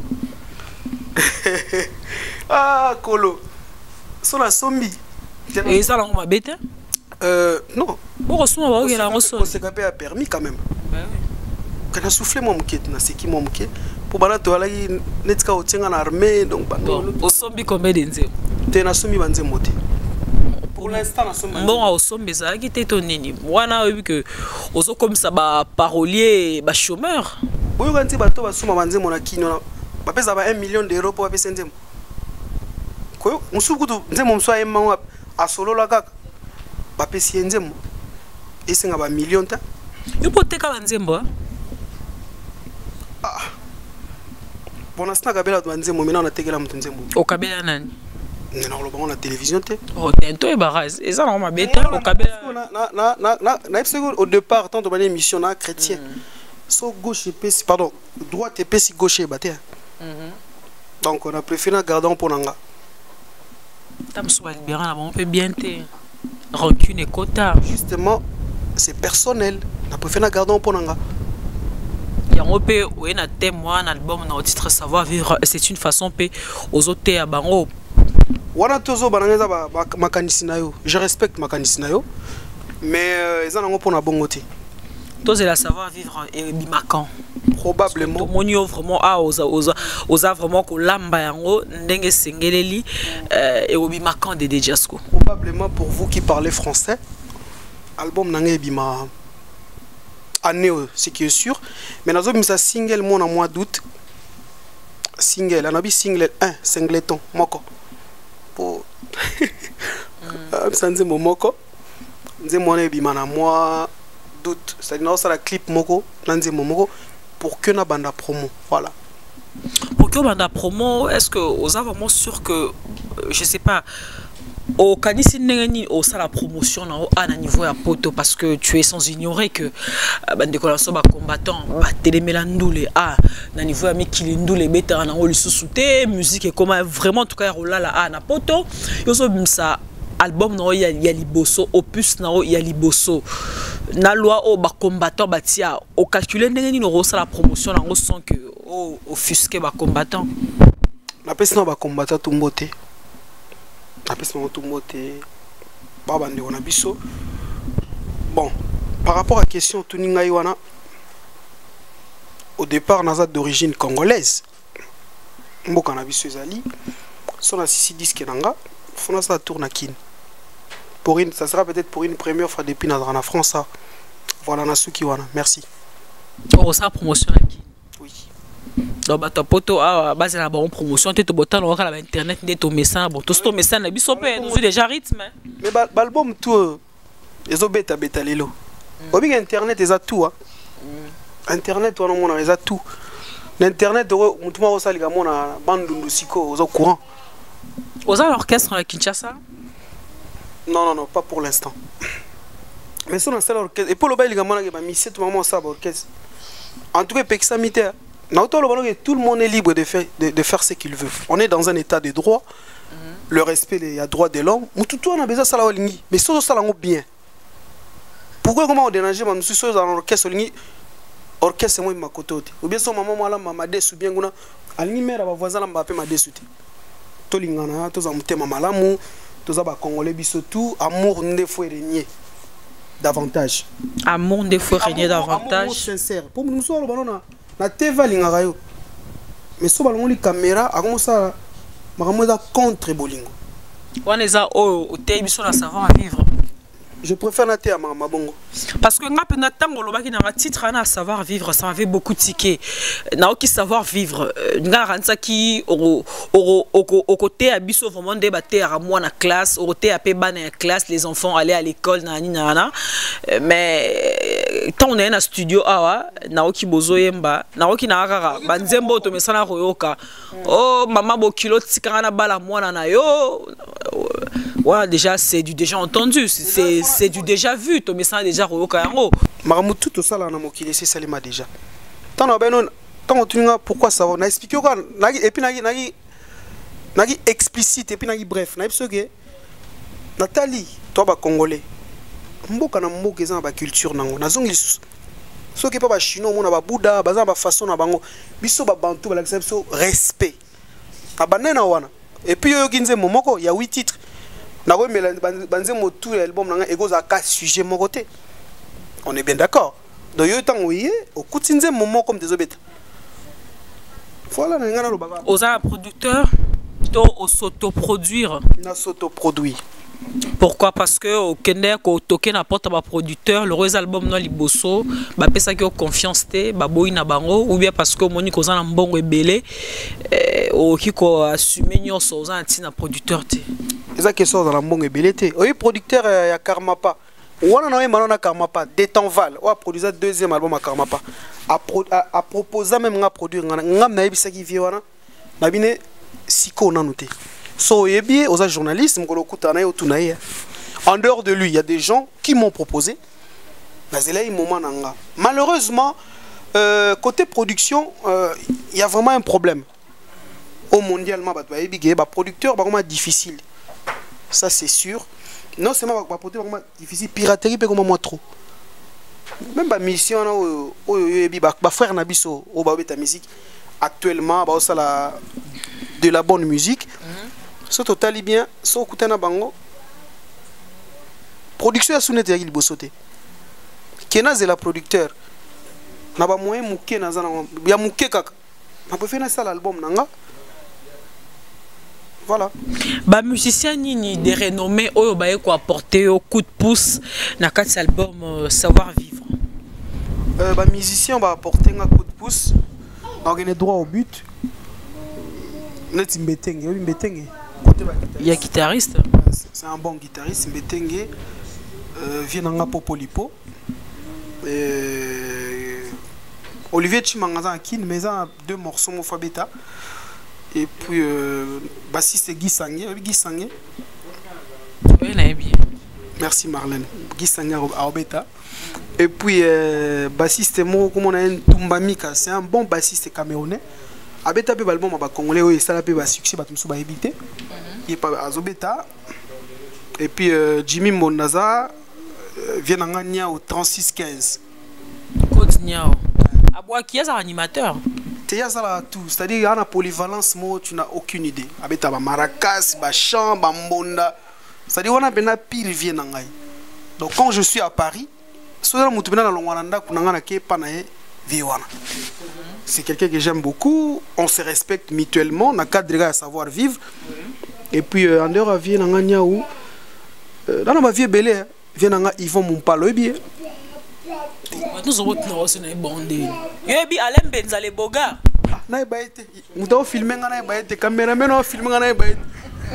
Ah Kolo. Sur la sombi. Et ça là on m'a bête. Euh non. Bon reçoit va que la reçoit. C'est capé a permis quand même. Ben oui. Quand a soufflé mon mouquet na c'est qui mon mouquet pour bana to ala netka otenga na armée donc bon au sombi combien de nzembo? Te na sombi banzembo te. Pour l'instant, bon, au sommet, ça qui était ton nini. Moi, on a vu que, aux comme ça, bah, parolier, bah, chômeur. Oui, quand tu vas te faire mon banze, mon akino, bah, pèse un million d'euros pour faire ça. Quoi, on se trouve que nous sommes un moment à solo la gag. Bah, pèse un zéro. Et c'est un million ta. Tu peux te faire un zéro. Ah. Bon, on a snag à bella banze, mon maintenant on a te gagné mon zéro. Au Kabela nan. Non, on a la télévision. Oh, tantôt et barrage. Et ça, on m'a bête. Au Kabela. Au départ, tant de manière mission chrétien. So gauche et pardon, droite et si gauche et batté. Donc on a préféré garder pour Nanga. Tam soit libéré là, on peut bien te rancune et quota. Justement, c'est personnel. On a préféré garder pour Nanga. Il y a un peu, oui, un thème, un album, un titre savoir vivre. C'est une façon peu aux autres à bango. Je respecte ma canisinayo, mais ils ont un peu de bon côté. Toi, c'est la savoir vivre et bimacan. Probablement. Mon yo vraiment ah aux aux aux vraiment que lamba yango ndenge sengeleli et au bimacan de Djasco. Probablement pour vous qui parlez français, album nangé bima année ce qui est sûr, mais nous avons mis ça single mon en mois d'août. Single, on a mis single un, singleton, moko. Pour sanze momoko nze mwana bima na mois d'août, c'est-à-dire ça la clip moko nanze momoko pour que na banda promo, voilà. Pour que banda promo, est-ce que vous avez vraiment sûr que je sais pas au kanisi nengeni au ça la promotion na à niveau ya poto parce que tu es sans ignorer que bande ko ba combattant ba telemela ndule ah na niveau ya mikili ndule beta na o lisusuté musique et comment vraiment en tout cas rola la ah na poto yo so bimsa album na ya ya liboso opus na ya liboso na loi au ba combattant ba tia au calculer nengeni no ça la promotion na o son que au offusquer ba combattant na pesi na ba combattant tumbote. Bon, par rapport à la question Tuningaïwana, au départ, Nazad d'origine congolaise. Mbokanabiso Zali, son assisi disque nanga, fona sa tourne à Kin. Pour une, ça sera peut-être pour une première fois depuis Nazarana France. Voilà Nasukiwana, merci. Oh, ça promotion à Kin. Oui. Donc bah ta poto a basé la bonne promotion tu te botan on va internet de ton message bon tout ton message na biso pe nous déjà rythme mais l'album tout ezo beta beta lelo obi internet eza tout internet on mona eza tout l'internet mutuma o salika mona bandundu siko ozo courant aux orchestre à Kinshasa non non non pas pour l'instant mais son seul orchestre et pour le bail mona ba mi sept maman ça orchestre en tout cas peksa mité. Tout le monde est libre de faire, de, de faire ce qu'il veut. On est dans un état de droit, mm -hmm. Le respect des droits de l'homme. Tout on a besoin de ça, mais ça, ça bien. Pourquoi comment on dérange ma monsieur dans l'orchestre, orchestre moi ma côté. Ou bien son maman moi mama desu bien guna. Alingi mère ba voisin la m'a appelé ma desu. To lingana, to za mutema malamu, to za ba congolais biso tout amour ne faut régner davantage. Amour ne faut régner davantage. Amour sincère. Pour nous so le na T V lingaka yo mais so balongoli caméra akomosa makamweza contre bolingo wana eza o te biso na savoir vivre. Je préfère na te ya mabongo parce que nga pena tango lobaki na titre na savoir vivre ça m'avait beaucoup tiqué na oki savoir vivre nga rantsa ki o o o côté à biso vraiment débattre à moi na classe au côté à pe bana classe les enfants aller à l'école na ni na mais tant on est dans studio awa naoki bozo yemba naoki na kaka banzembo to mesana koyoka oh mama bokilo tikanga na bala mwana na yo ouais déjà c'est du déjà entendu c'est c'est du déjà vu to mesana déjà koyoka yango maramutu to sala na mokili c'est salima déjà tant na beno tant on tunga pourquoi ça va na expliquer quoi et puis nagi nagi nagi explicite et puis nagi bref na bisoke Nathalie toi ba congolais mboka na mboka eza na ba culture nango nazongi lisusu soki pa ba chinois mona ba buda baza ba façon na bango biso ba bantu ba lakisa biso respect abanena wana et puis yo kinze momoko ya huit titres na ko mela banze motu album nanga egoza ka sujet moko te on est bien d'accord donc yo tango yé okutinze momoko comme des obeta voilà na ngana lo baba oza producteur to au s'autoproduire na s'autoproduire. Pourquoi? Parce que au Kenya, quand toqué n'importe quel producteur, le rose album non liboso, bah pesa qui a confiance te, bah boy na bango, ou bien parce que moni koza na mbongo ebele, au qui ko assumer nyoso oza antina producteur te. Eza question dans la mbongo ebele te. Oui producteur ya Karmapa. Wana na yema na Karmapa, Detanval, ou a produit deuxième album à Karmapa. A a proposé même nga produire ngam na yebisa ki vie wana. Na bine siko na noté. So yebi aux journalistes en dehors de lui il y a des gens qui m'ont proposé malheureusement euh, côté production il euh, y a vraiment un problème au mondialement bah producteur bah difficile ça c'est sûr non c'est moi bah difficile piraterie peut comme moi trop même bah mission bah frère nabiso au bah ta musique actuellement bah ça la de la bonne musique. So total bien so kutana bango production ya sunete ya libosote kena zela producteur na ba moyen muke na zana ya muke kaka na peut faire ça l'album nanga voilà ba musicien nini de renommée oyo ba ko apporter au coup de pouce na quatre album euh, savoir vivre euh, ba musicien ba apporter un coup de pouce on a droit au but net mbetenge obi mbetenge. Il y a guitariste. C'est un bon guitariste, Mbetenge. Euh, Vienanga Popolipo. Euh, Olivier Chimangaza Kin, mais il a deux morceaux Mofabeta. Et puis, euh, bassiste Guy Sangé. Guy Sangé. Oui, bien. Merci Marlène. Guy Sangé à Obeta. Et puis, euh, bassiste Mo, comme on a un Tumbamika, c'est un bon bassiste camerounais. Abeta pe balbum ba congolais oyo sala pe ba succès ba tumso ba éviter il pas azobeta et puis euh, Jimmy Mondaza euh, vient en gagner au trente-six quinze Code Niao aboa qui est un animateur tu as ça tout c'est-à-dire il y a une polyvalence moi tu n'as aucune idée abeta ba maracas ba chant ba mbonda c'est-à-dire on a bena pile vient en ngai donc quand je suis à Paris so na mutu bena na longwana kunanga na ke pa na e viwana. C'est quelqu'un que j'aime beaucoup, on se respecte mutuellement, on a cadre à savoir vivre. Et puis en dehors à vie nanga niaou dans ma vie belé vient nanga Yvon Mumpalo bien. Nous autres nous on est bondé. Yebi Alain Benzale Boga. Na e baete. Muto filmer ngana e baete, cameraman o filmer ngana e baete.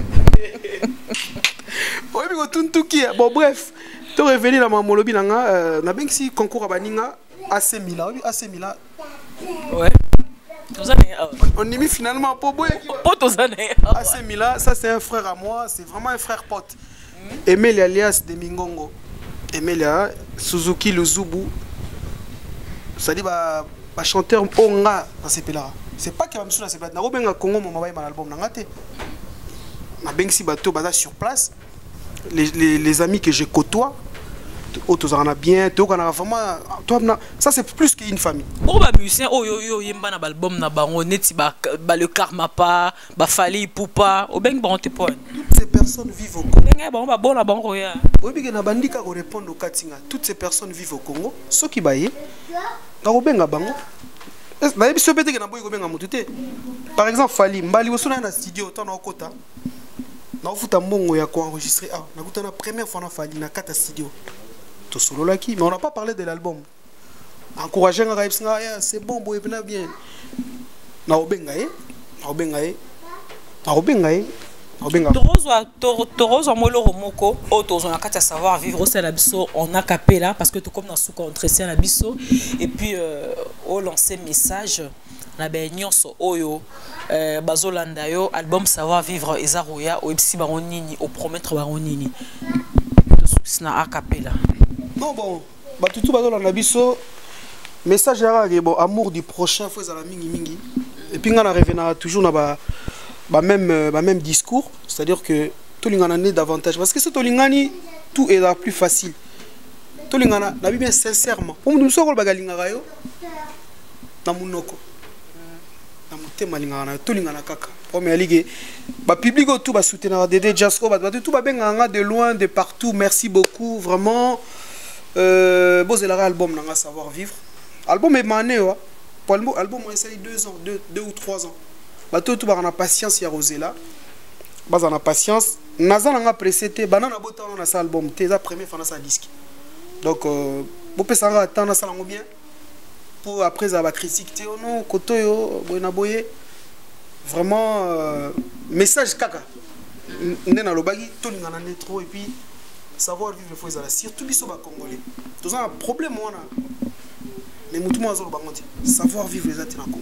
Oyebi ko tuntuki bon bref, to revenir dans ma molobi nanga na bengsi concours à baninga A C Milan, A C Milan. Ouais. On est mis finalement pour A C Milan, ça c'est un frère à moi, c'est vraiment un frère pote. Mm. Emile alias de Mingongo. Emile Suzuki Luzubu. Ça dit bah bah chanteur Onga dans ces pays-là. C'est pas qu'il va me souvenir c'est pas na robenga Congo mon mobile album nangate. Na bengsi bateau baza sur place. Les, les, les amis que je côtoie autos en a bien, tout on a vraiment ça c'est plus qu'une famille. Oh bah musicien oh yo yo yemba na album na bango neti ba ba le Karmapa, ba Fali Poupa, au ben bon te point. Toutes ces personnes vivent au Congo. Ben bon ba bon la bango ya. Oui bien na bandika ko répondre au Katinga. Toutes ces personnes vivent au Congo. Ceux qui baillé na ko benga bango. Na biso bete ke na boy ko benga mutute. Par exemple Fali Mbali osona na studio tant na okota. Na ofuta mbongo ya ko enregistrer ah na kutana première fois na Fali na kata studio. Mais on n'a pas parlé de l'album. Encourager un rap, c'est bon, bon, bien. Na obengaye, na obengaye, na obengaye. Torozo molo romoko o tozo na kata savoir vivre c'est la biso on a capella parce que tout comme dans sous entretien la biso et puis euh, au lancer message na ben nyonso oyo euh, bazolanda yo album savoir vivre ezaroya o epsi baronini o promettre baronini sna a capella non bon ba tutu bazolanda biso message ya bon amour du prochain faut za la mingi mingi et puis ngana revenir toujours na ba Bah même, euh, bah même discours, c'est-à-dire que tout le monde en est davantage. Parce que ce tout le monde, tout est là plus facile. Tout le monde, la Bible sincèrement. Pour nous, nous sommes les gens qui sont monoko. Tout le monde kaka. Première ligue, bah public tout va soutenir Dédé Jasko, bah tout va bien de loin, de partout. Merci beaucoup, vraiment. Euh, bon, c'est l'album, on va savoir vivre. Album est mané, ouais. Pour l'album, album on essaye deux ans, deux, deux ou trois ans. Bah tout tout a patience ya Rosela bah on a patience naza nga précédé banana bota on a ça album té ça premier fana ça disque donc euh bo pesa nga attendre ça lango bien pour après ça va critiquer oh non koto yo boyna boye vraiment euh, message kaka nena lobagi to lingana ne trop et puis savoir vivre faut ça surtout biso ba congolais tout ça un problème on a mais mutu mo azolo bango savoir vivre les atina Congo.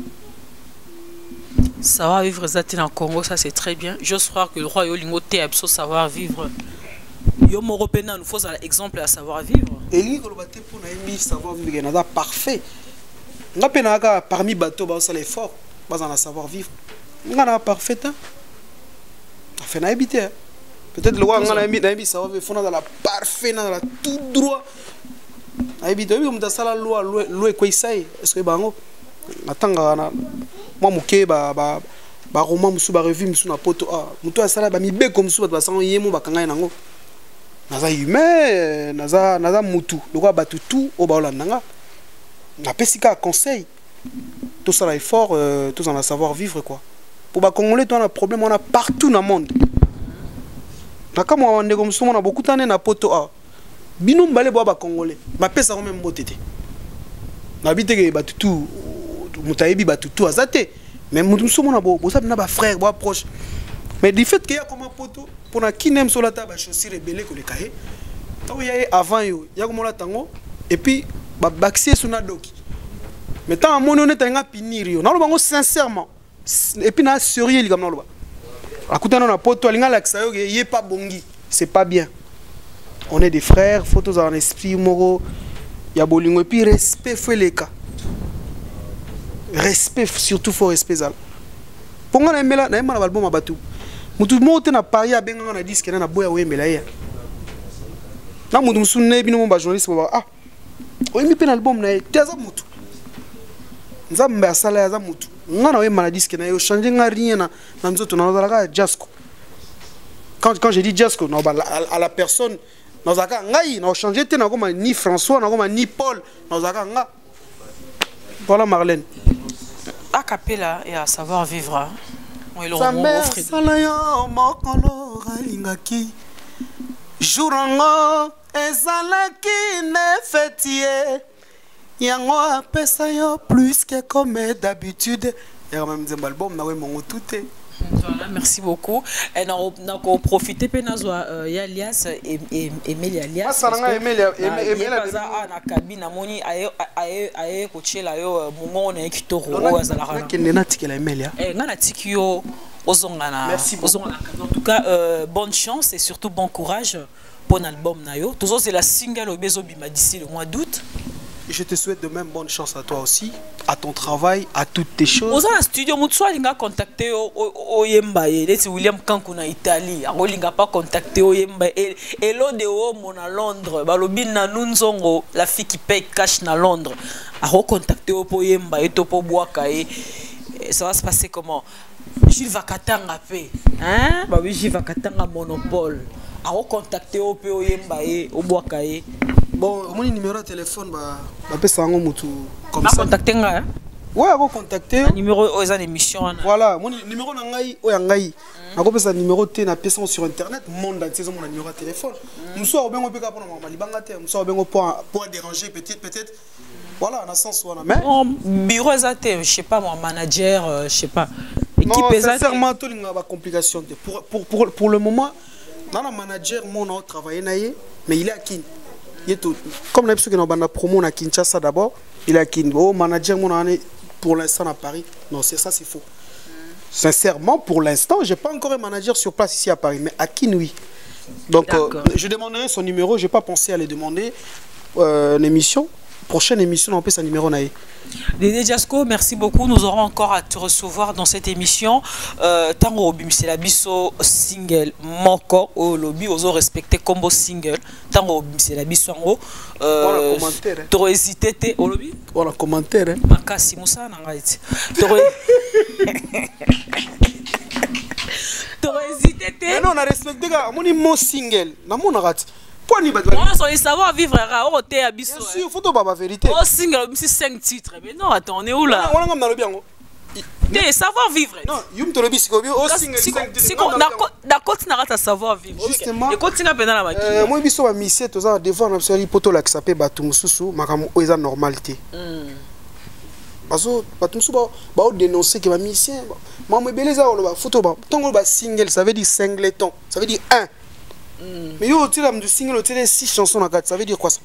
Savoir vivre en Congo, ça c'est très bien. J'ose croire que le roi Yolingo Té abso savoir vivre. Yo Moropena nous faut un exemple à savoir vivre. Et lui, le bateau pour nous savoir vivre, il y a parfait. On a parmi bateaux, bah ça l'effort, bah on a savoir vivre. On a parfait. On fait n'habiter. Peut-être le roi on a mis n'habiter savoir vivre, on a la parfait, dans la tout droit. Habiter, oui, on a ça la loi, loi quoi ça est-ce que bango attends moi muke ba ba ba roman musu ba revue musu na poto ah muto asala ba mibe comme musu ba sango yemo ba kanga nango naza humain naza naza mutu lokwa ba tutu o ba olandanga na pesika conseil tout ça là effort euh, tout ça en savoir vivre quoi pour ba congolais toi on a problème on a partout dans le monde na kama on ndeko musu on a beaucoup tane na poto ah bino mbale ba congolais ba pesa quand même botete na biteke ba tutu mutayebi batutu azate mais mutuso mona bo bosa na ba frère bo proche mais du fait qu'il y a comme un poteau pour na qui n'aime solata ba chaussure rebelle que le cahier tant il y a avant yo ya comme la tango et puis ba baxer suna doki mais tant mon honnête nga pinir yo na lo bango sincèrement et puis na sérieux comme na lo ba akutana na poto alinga laksa yo yé pas bongi c'est pas bien on est des frères photos en esprit moro ya bolingo et puis respect fait les cas. Respect surtout faut respect ça pour moi na mela na mala album abatu mutu mote na pari a benga na disque na boya we mela ya na mutu musunne bino ba journaliste ba ah o mi pen album na teza mutu nzambe asala ya za mutu ngana we mala disque na yo changer nga rien na na mzoto na zalaka Jasko quand quand je dis Jasko na ba à la personne na zaka ngai na changer te na koma ni François na koma ni Paul na zaka nga voilà Marlène a capella et à savoir vivre. Oui, le roman offre. Salayo mokolo galingaki. Jurango ezalaki ne fêtier. Yango apesa yo plus que comme d'habitude. Il y a même des albums na we mongo tout est. Voilà, merci beaucoup. Et on a profité de notre Yalias et Emilia Alias. Ah, ça n'a Emilia Emilia. Il y a un cabine à Moni aye aye aye coaché là yo mon on est qui toro au Azalara. Qui n'est pas tiqué la Emilia. Eh, on a tiqué au Ozongana. Merci beaucoup. En tout cas, euh, bonne chance et surtout bon courage pour l'album Nayo. Tout ça c'est la single au Bezo Bima d'ici le mois d'août. Je te souhaite de même bonne chance à toi aussi, à ton travail, à toutes tes choses. Aux en studio, Moutswa linga contacté au Yemba et c'est William Kankuna Italie. On linga pas contacté au Yemba et l'eau de homme à Londres. Balobin na nunzongo la fille qui paye cash na Londres. A recontacté au Yemba et topo boaka et ça va se passer comment? Gilles Vakatanga paye. Hein? Bah oui, Gilles Vakatanga monopole. A recontacté au Yemba et au boaka et bon, mon numéro de téléphone, bah, bah, ça en mutu comme ça. Contacter nga. Ouais, on contacter. Numéro aux émissions. Voilà, mon numéro nangai, ouais nangai. Na ko pesa numéro T na pesa sur internet, monde entier mon numéro de téléphone. Nous sommes bien on peut pas prendre mali bangate, nous sommes bien pour pour déranger peut-être peut-être. Voilà, dans sens voilà. Mais bureau zaté, je sais pas mon manager, je sais pas. Non, sincèrement, tout le monde a des complications. Pour, pour, pour, pour le moment, dans le manager, moi, on a travaillé, mais il est à Kin. Il est tout. Comme nous avons une promo à Kinshasa d'abord, il est à Kin. Oh, manager, moi, pour l'instant à Paris. Non, c'est ça, c'est faux. Sincèrement, pour l'instant, je n'ai pas encore un manager sur place ici à Paris, mais à Kin, oui. Donc, euh, je demanderai son numéro. Je n'ai pas pensé à le demander. Euh, une émission. Prochaine émission, on peut son numéro. Dédé Diasco, merci beaucoup. Nous aurons encore à te recevoir dans cette émission. Euh, Tango Bim, c'est la biso single Moko au lobby, oso respecter combo single. Tango Bim, c'est la biso en haut. Euh, commentaire. Tu as hésité au lobby? Voilà, commentaire. Makasi Moussa, n'arrête. Tu as hésité. Mais non, on a respecté. On a mon single. On a raté. On a savoir vivre à Oroté à Bissau. Bien sûr, il faut pas la vérité. Oh, single, c'est cinq titres. Mais non, attends, on est où là? On a bien. Mais savoir vivre. Non, yum to le bis ko bio single cinq titres. D'accord, tu n'as pas savoir vivre. Justement. Et quand tu n'as pas la maquille. Euh, moi biso ba mission to za devant na seri poto la xapé batu mususu makamo eza normalité. Hmm. Bazo batu mususu ba ba dénoncer que ba mission. Maman beleza o ba photo ba. Tongo ba single, ça veut dire singleton. Ça veut dire un. Mm. Mais yo, tu as du single, tu as six chansons à quatre, ça veut dire quoi ça?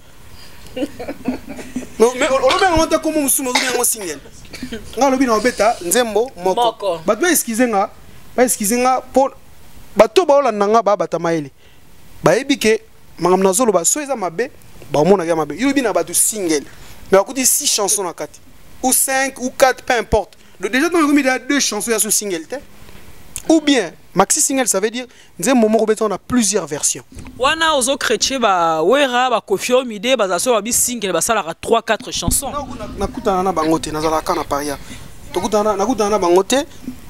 Non, mais on a un comme on soumou un single. On a le bêta, Nzembo, Moko. Bah, tu excusez nga, bah, excusez nga, pour. Bah, tout ba nanga ba batamaeli. Bah, ebike, mangam nazolo ba, so eza mabe, bah, mon aga mabe. Yo, bina ba du single. Mais on a six chansons à quatre. Ou cinq, ou quatre, peu importe. Déjà, on a deux chansons sur single, ou bien, maxi single, ça veut dire on a plusieurs versions. Wana ozo chrétien ba wera ba kofio mide ba zaso ba single ba sala trois quatre chansons. Na kutana na bangote na zala kana paria. To kutana na kutana na bangote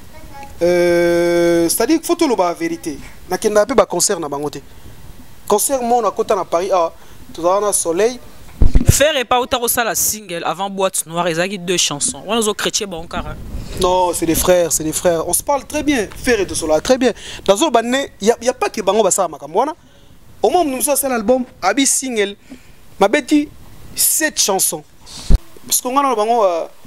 euh c'est-à-dire faut to lo ba vérité. Na kenda pe ba concert na bangote. Concert mon na kota na Paris ah to na soleil. Faire et pas autant ça la single avant boîte noire ils ont deux chansons. Wana ozo chrétien ba encore. Non, c'est des frères, c'est des frères. On se parle très bien. Faire et de cela, très bien. Dans ce bané, il n'y a, a pas que Bango Bassa Makamwana. Au moment où nous sommes sur l'album, Abi single, ma bêtise, sept chansons. Parce qu'on a le Bango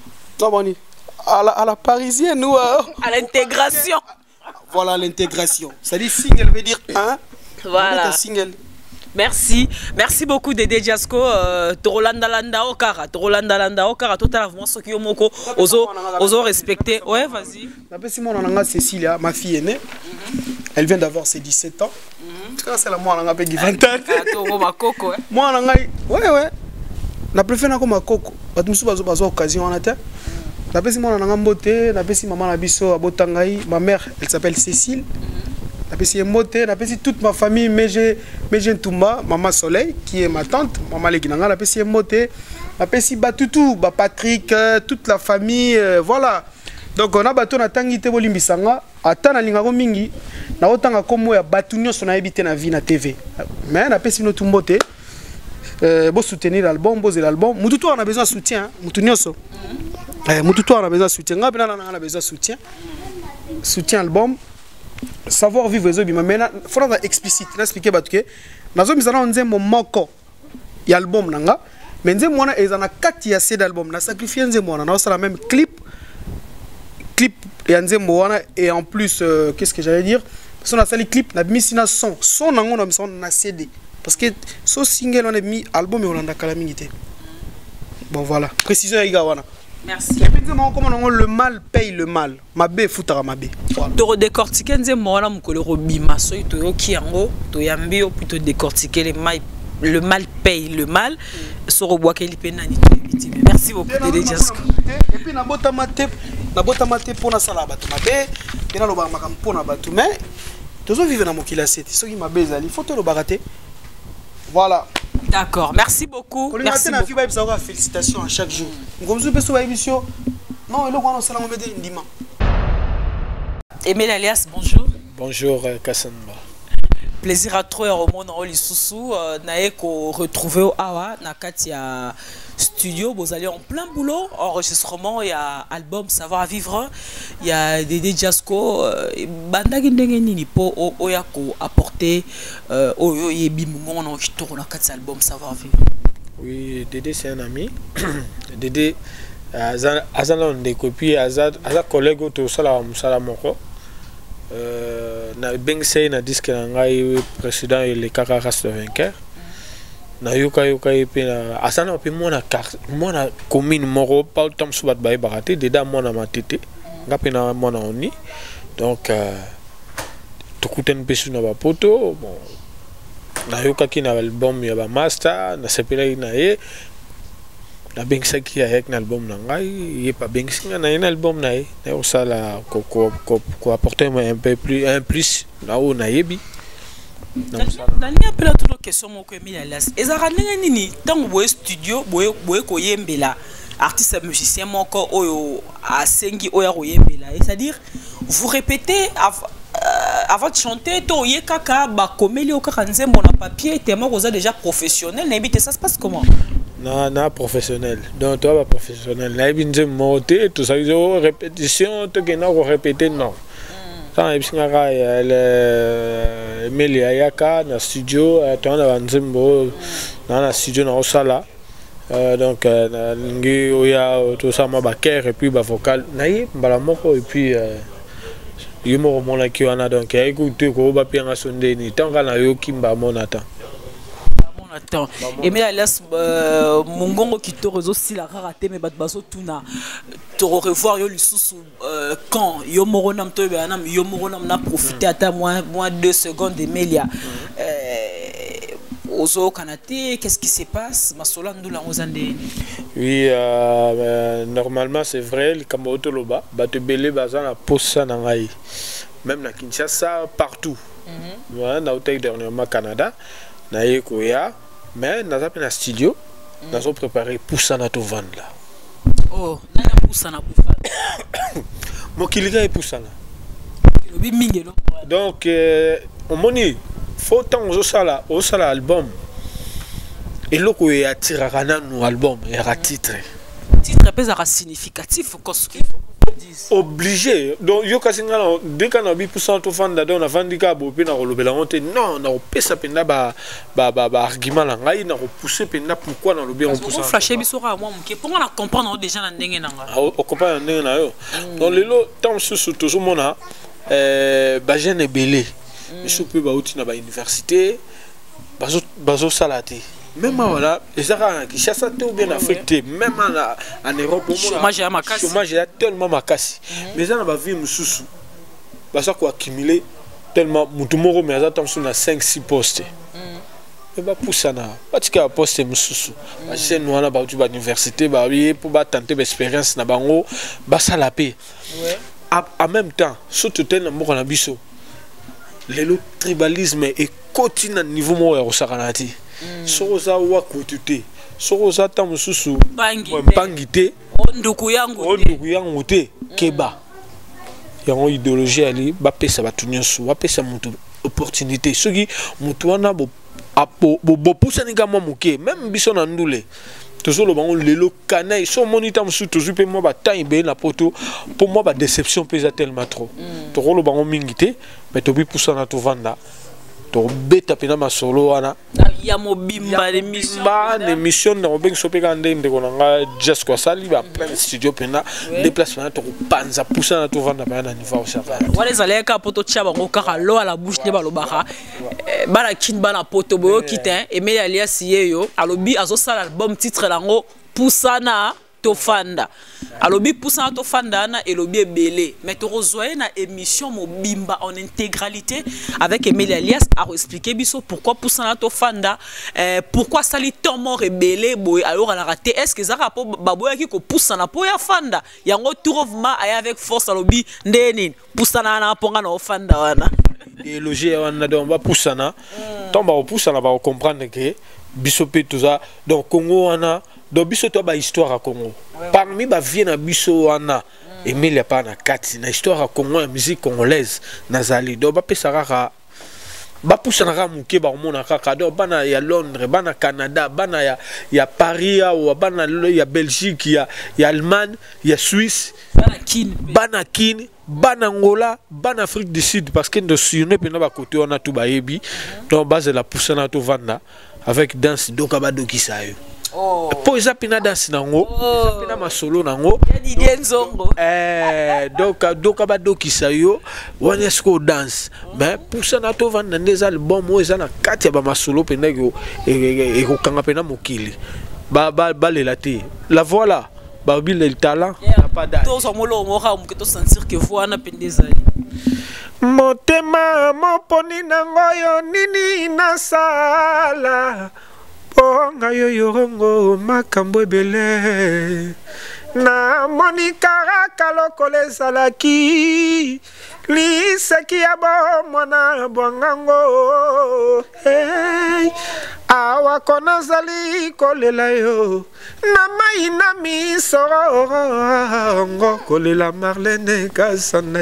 à la, à la parisienne ou à, à l'intégration. Voilà l'intégration. Ça dit single veut dire un. Voilà. Single. Merci, merci beaucoup Dédé Diasco. Torolanda landa okara, Torolanda landa okara. Totalement ce qui est moko, oso, oso respecter. Ouais, vas-y. D'après Simon Nanga Cécilia, ma fille aînée, elle vient d'avoir ses dix-sept ans. C'est la moi Nanga Peggy vingt ans. Ma coco. Moi Nanga, ouais ouais. La préférée Nanga ma coco. Pas tout ça bazo occasion en atteint. D'après Simon Nanga Mbote, d'après si maman Nabiso à Botangaï, ma mère, elle s'appelle Cécile. Napesi Moté, napesi toute ma famille, Meje Tumba, Maman Soleil, qui est ma tante, Maman Leginanga, napesi Moté, napesi Batutu, ba Patrick, toute la famille, euh, voilà. Donc on a bato na tangi te bolimbisanga, ata na linga ko mingi, na otanga komo ya batunyo sona ebité na vie na T V. Mais napesi no tumbote, euh bo soutenir l'album, bo l'album, mututu on a besoin de soutien, mutunyo so. Eh mututu on a besoin de soutien, ngabina na na besoin de soutien. Soutien album. Savoir vivre les obima mais faut être explicite expliquer parce que nazo misana nzembo moko ya album nanga mais nzembo wana ezana kati ya cet album na sacrifier nzembo wana na sala même clip clip ya nzembo wana et en plus euh, qu'est-ce que j'allais dire parce qu'on a sali clip na misina son son nango na misana na C D parce que so single on a mis album et on a kala mingité. Bon voilà précision ya wana. Merci. Et puis comment le mal paye le mal. Ma bé foutara ma bé. To redécortiquer nzembo wana mukolo robima so to yoki yango to yambi o plutôt décortiquer les mal le mal paye le mal so roboaka lipenani to. Merci beaucoup Dédé Diasco. Et puis na bota mate na bota mate pona sala bato ma bé et na lo ba makam pona bato mais tozo vivre na mokila sete so ki ma bé zali faut to lo barater. Voilà. D'accord, merci beaucoup. Merci beaucoup. Félicitations à chaque jour. Comme je peux sur l'émission. Non, et là on s'est rencontré indiment. Emile Alias, bonjour. Bonjour Kassamba. Plaisir à trouver au monde en Lissousou. Nae ko retrouver au Awa Nakatia studio. Vous allez en plein boulot, enregistrement, il y a album Savoir vivre, il y a Dédé Diasco. Bandagi ndenge nini po oyako apporter oyo yebimungo on enregistre Nakatia album Savoir vivre. Oui, Dédé c'est un ami. Dédé aza na ndeko puis aza aza collègue to sala musala moko na bengise na disque na ngai président le kaka race de vainqueur na yoka yoka pe na asana pe mona mona commune moko pa tam subat baye barate deda mona matete ngape na mona oni donc to kuten pesu na ba poto bon na yoka ki na album ya ba master na sepela na ye na bengisa ki avec na album na ngai ye pa bengisa na un album na ye na osala ko ko ko apporter un peu plus un plus na o na yebi Dani appelle toute la question mon Emile Alias. Ezara nini tango boye studio boye boye ko yembela artiste musicien moko oyo asengi oya ko yembela. C'est-à-dire vous répétez av euh, avant de chanter to ye kaka ba komeli o kaka nzembo na papier tellement vous êtes déjà professionnel n'habite ça se passe comment? Non, non, professionnel. Donc, toi, professionnel. Là, il y a monté, tout ça, il y a répétition, tout ça, on répéter, non. Quand il y a Emile Ayaka, dans le studio, dans le studio, dans le sala. Donc, il y a tout ça, ma baquère, et puis, ma vocal. Et puis, il y a mon monde qui en a donc, écoutez, il y a bien un sondé, tant qu'on a eu qui m'a mon attend. Attends, Emile Alias Mongongo qui te réseau si la raté mais bat baso tuna te revoir yo lisusu quand yo moronam to benam yo moronam na profiter à moins moins deux secondes Emilia ozo kanate qu'est-ce qui se passe masola ndula ngozande. Oui euh, normalement c'est vrai le Kamboto loba ba te belé bazan la posa na ngai même na Kinshasa partout ouais na hôtel dernièrement Canada na yekoya mais na zapi na studio na zo préparer pour ça na to vendre là. Oh na na pour ça na pour faire mokiliga et pour ça là lobi mingelo donc on moni faut tant au sala au sala album et loko ya tiraka na no album et ra titre titre pesa ra significatif parce que obligé donc yo kasinga dès qu'on a huit pour cent to vendre donc na vandika bo pe na rolobela honte non na opesa penda ba ba ba argument la ngai na repousser penda pourquoi na lobi on pousse flasher biso ra moi mke pour na comprendre déjà na ndenge nanga o comprendre ndenge na yo donc lelo tant sous toujours mona euh ba jeune belé je peux ba outi na ba université bazo bazo salati même voilà les gens qui chassent tout bien affecté même en Europe au chômage à Makassi chômage est tellement Makassi mais ça va vivre sous parce qu'on a accumulé tellement mutumoro mais attends sur na cinq six postes et bah pour ça na parce que poste sous c'est nous on a ba tu ba université ba oui pour ba tenter l'expérience na bango ba ça la paix en même temps surtout tel moko na biso le tribalisme est continue niveau mo ya osakanati soza wa kutute soza tamu susu bangite nduku yangu nduku yangu te keba yango idéologie ali ba pesa batunyo su ba pesa mutu opportunité soki mutu wana bo bo bo pousa ninga mo muke même biso na ndule toujours le bango lelo kanai so monita musu toujours pe mo ba temps be na poto pour moi ba déception pesa tellement trop to le bango mingite mais to bi pousa na to vanda to beta pena masolo wana ya mobimba l'émission l'émission na obeng sopeka ndende ko nga just ko sali ba plein studio pena déplacement to panza pousa na to vanda na niveau ça wala zaleka poto tchaba ngo kaka lo à la bouche de balobaka bana kin bana poto boyo kitin Emile Alias yeyo alobi azo sala album titre lango Poussana Tofanda alobi Poussana Tofanda na elobi ebele mais to rezoyer na émission mobimba en intégralité avec Emile Alias a expliqué biso pourquoi Poussana Tofanda euh, pourquoi sali tomo rebelle boy alors la raté est-ce que ça rapport baboya ki ko Poussana po ya fanda yango tournement ay avec force alobi ndeni Poussana na ponga na ofanda wana idéologie wana donc ba Poussana tomba o Poussana ba comprendre que biso pe tout ça donc Congo wana donc biso to ba histoire à Congo parmi ba vie na biso wana Emile pa na kati na histoire à Congo la musique congolaise nazali donc ba pesa rara ba poussana ra muke ba mona kaka donc bana ya Londres bana Canada bana ya ya Paris ou bana ya Belgique ya ya Allemagne ya Suisse bana kin bana kin bana Angola bana Afrique du Sud parce que de sillonner pena ba côté on a tout ba yebi donc base la poussana to vanda avec danse donc abado ki sayo Oh. Po eza pina danse nango, eza pina masolo nango. Ya Didier Nzongo. Eh, donc donc ba dokisa yo, wana esko danse. Mais pour ça na to vanda ndeza album mo eza na kati ya ba masolo pena ko e ko kanga pena mokili. Ba ba ba le lati. La voilà. Ba bi le talent, n'a pas d'âge. Tous en molo mo ha mo to sentir que voix na pendezali. Motema moponi nango yo nini nasala. Ponga yo yorongo makambo ebele na monikara kalokole salaki liseki ya bomwana bwangango hey. Awa kona zali kolela yo na mai na misorongo kolela Marlene Kasana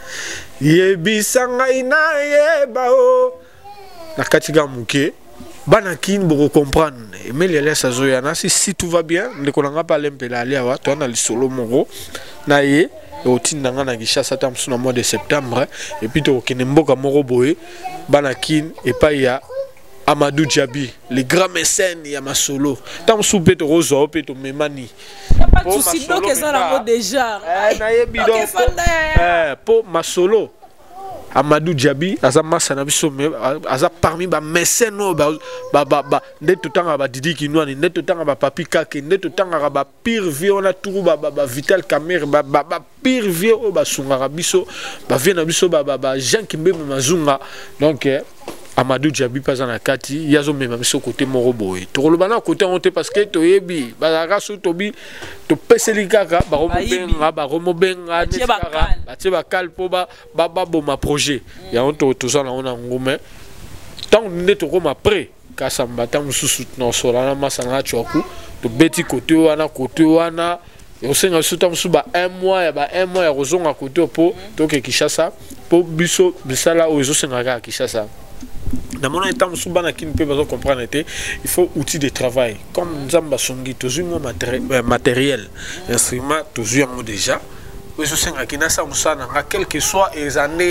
yebisa ngai na yeba o na katika muke Banakin pour comprendre. Mais les laisse à si si tout va bien, ne connaît pas l'empela aller à toi dans le solo moro. Naïe, au Tindanga na Gishasa tam sur le mois de septembre. Et puis au Kenemboka moro boé, Banakin et pas il y a Amadou Djabi, les grands mécènes il y a ma solo. Tam soupé to rosa, pe to memani. Pas de souci donc ça là déjà. Eh naïe bidon. Eh pour ma solo. Amadou Djabi, azama sanabiso me, aza parmi ba mécènes ba ba ba ba net tout temps ba Didi Kinouani, net tout temps ba Papi Kake, net tout temps ba pire vieux on a tout ba ba Vital Kamer ba ba pire vieux o ba Sungara biso, ba vient na biso ba ba Jean Kimbe Mazunga. Donc Amadou Djabi pas en akati, yazo même biso côté moroboy. To lo bana côté on te parce que to yebi, ba raso tobi to peselikaka ba romobenga ba romobenga nekara, ba tiba kal po ba ba ba bo ma projet. Ya on to to ça na on ngome. Tant neto ko ma pré ka samba tam susu no solana masanga choku, to beti côté wana côté wana. Et au Seigneur sutam suba un mois ya ba un mois ya rozonga côté po to ke Kishasa po biso bisala o zo senga Kishasa. Dans mon état, je ne peux pas comprendre. Il faut outils de travail. Comme Zamba Songi, toujours un matériel, instrument, toujours déjà. Je sais que quel que soit les années,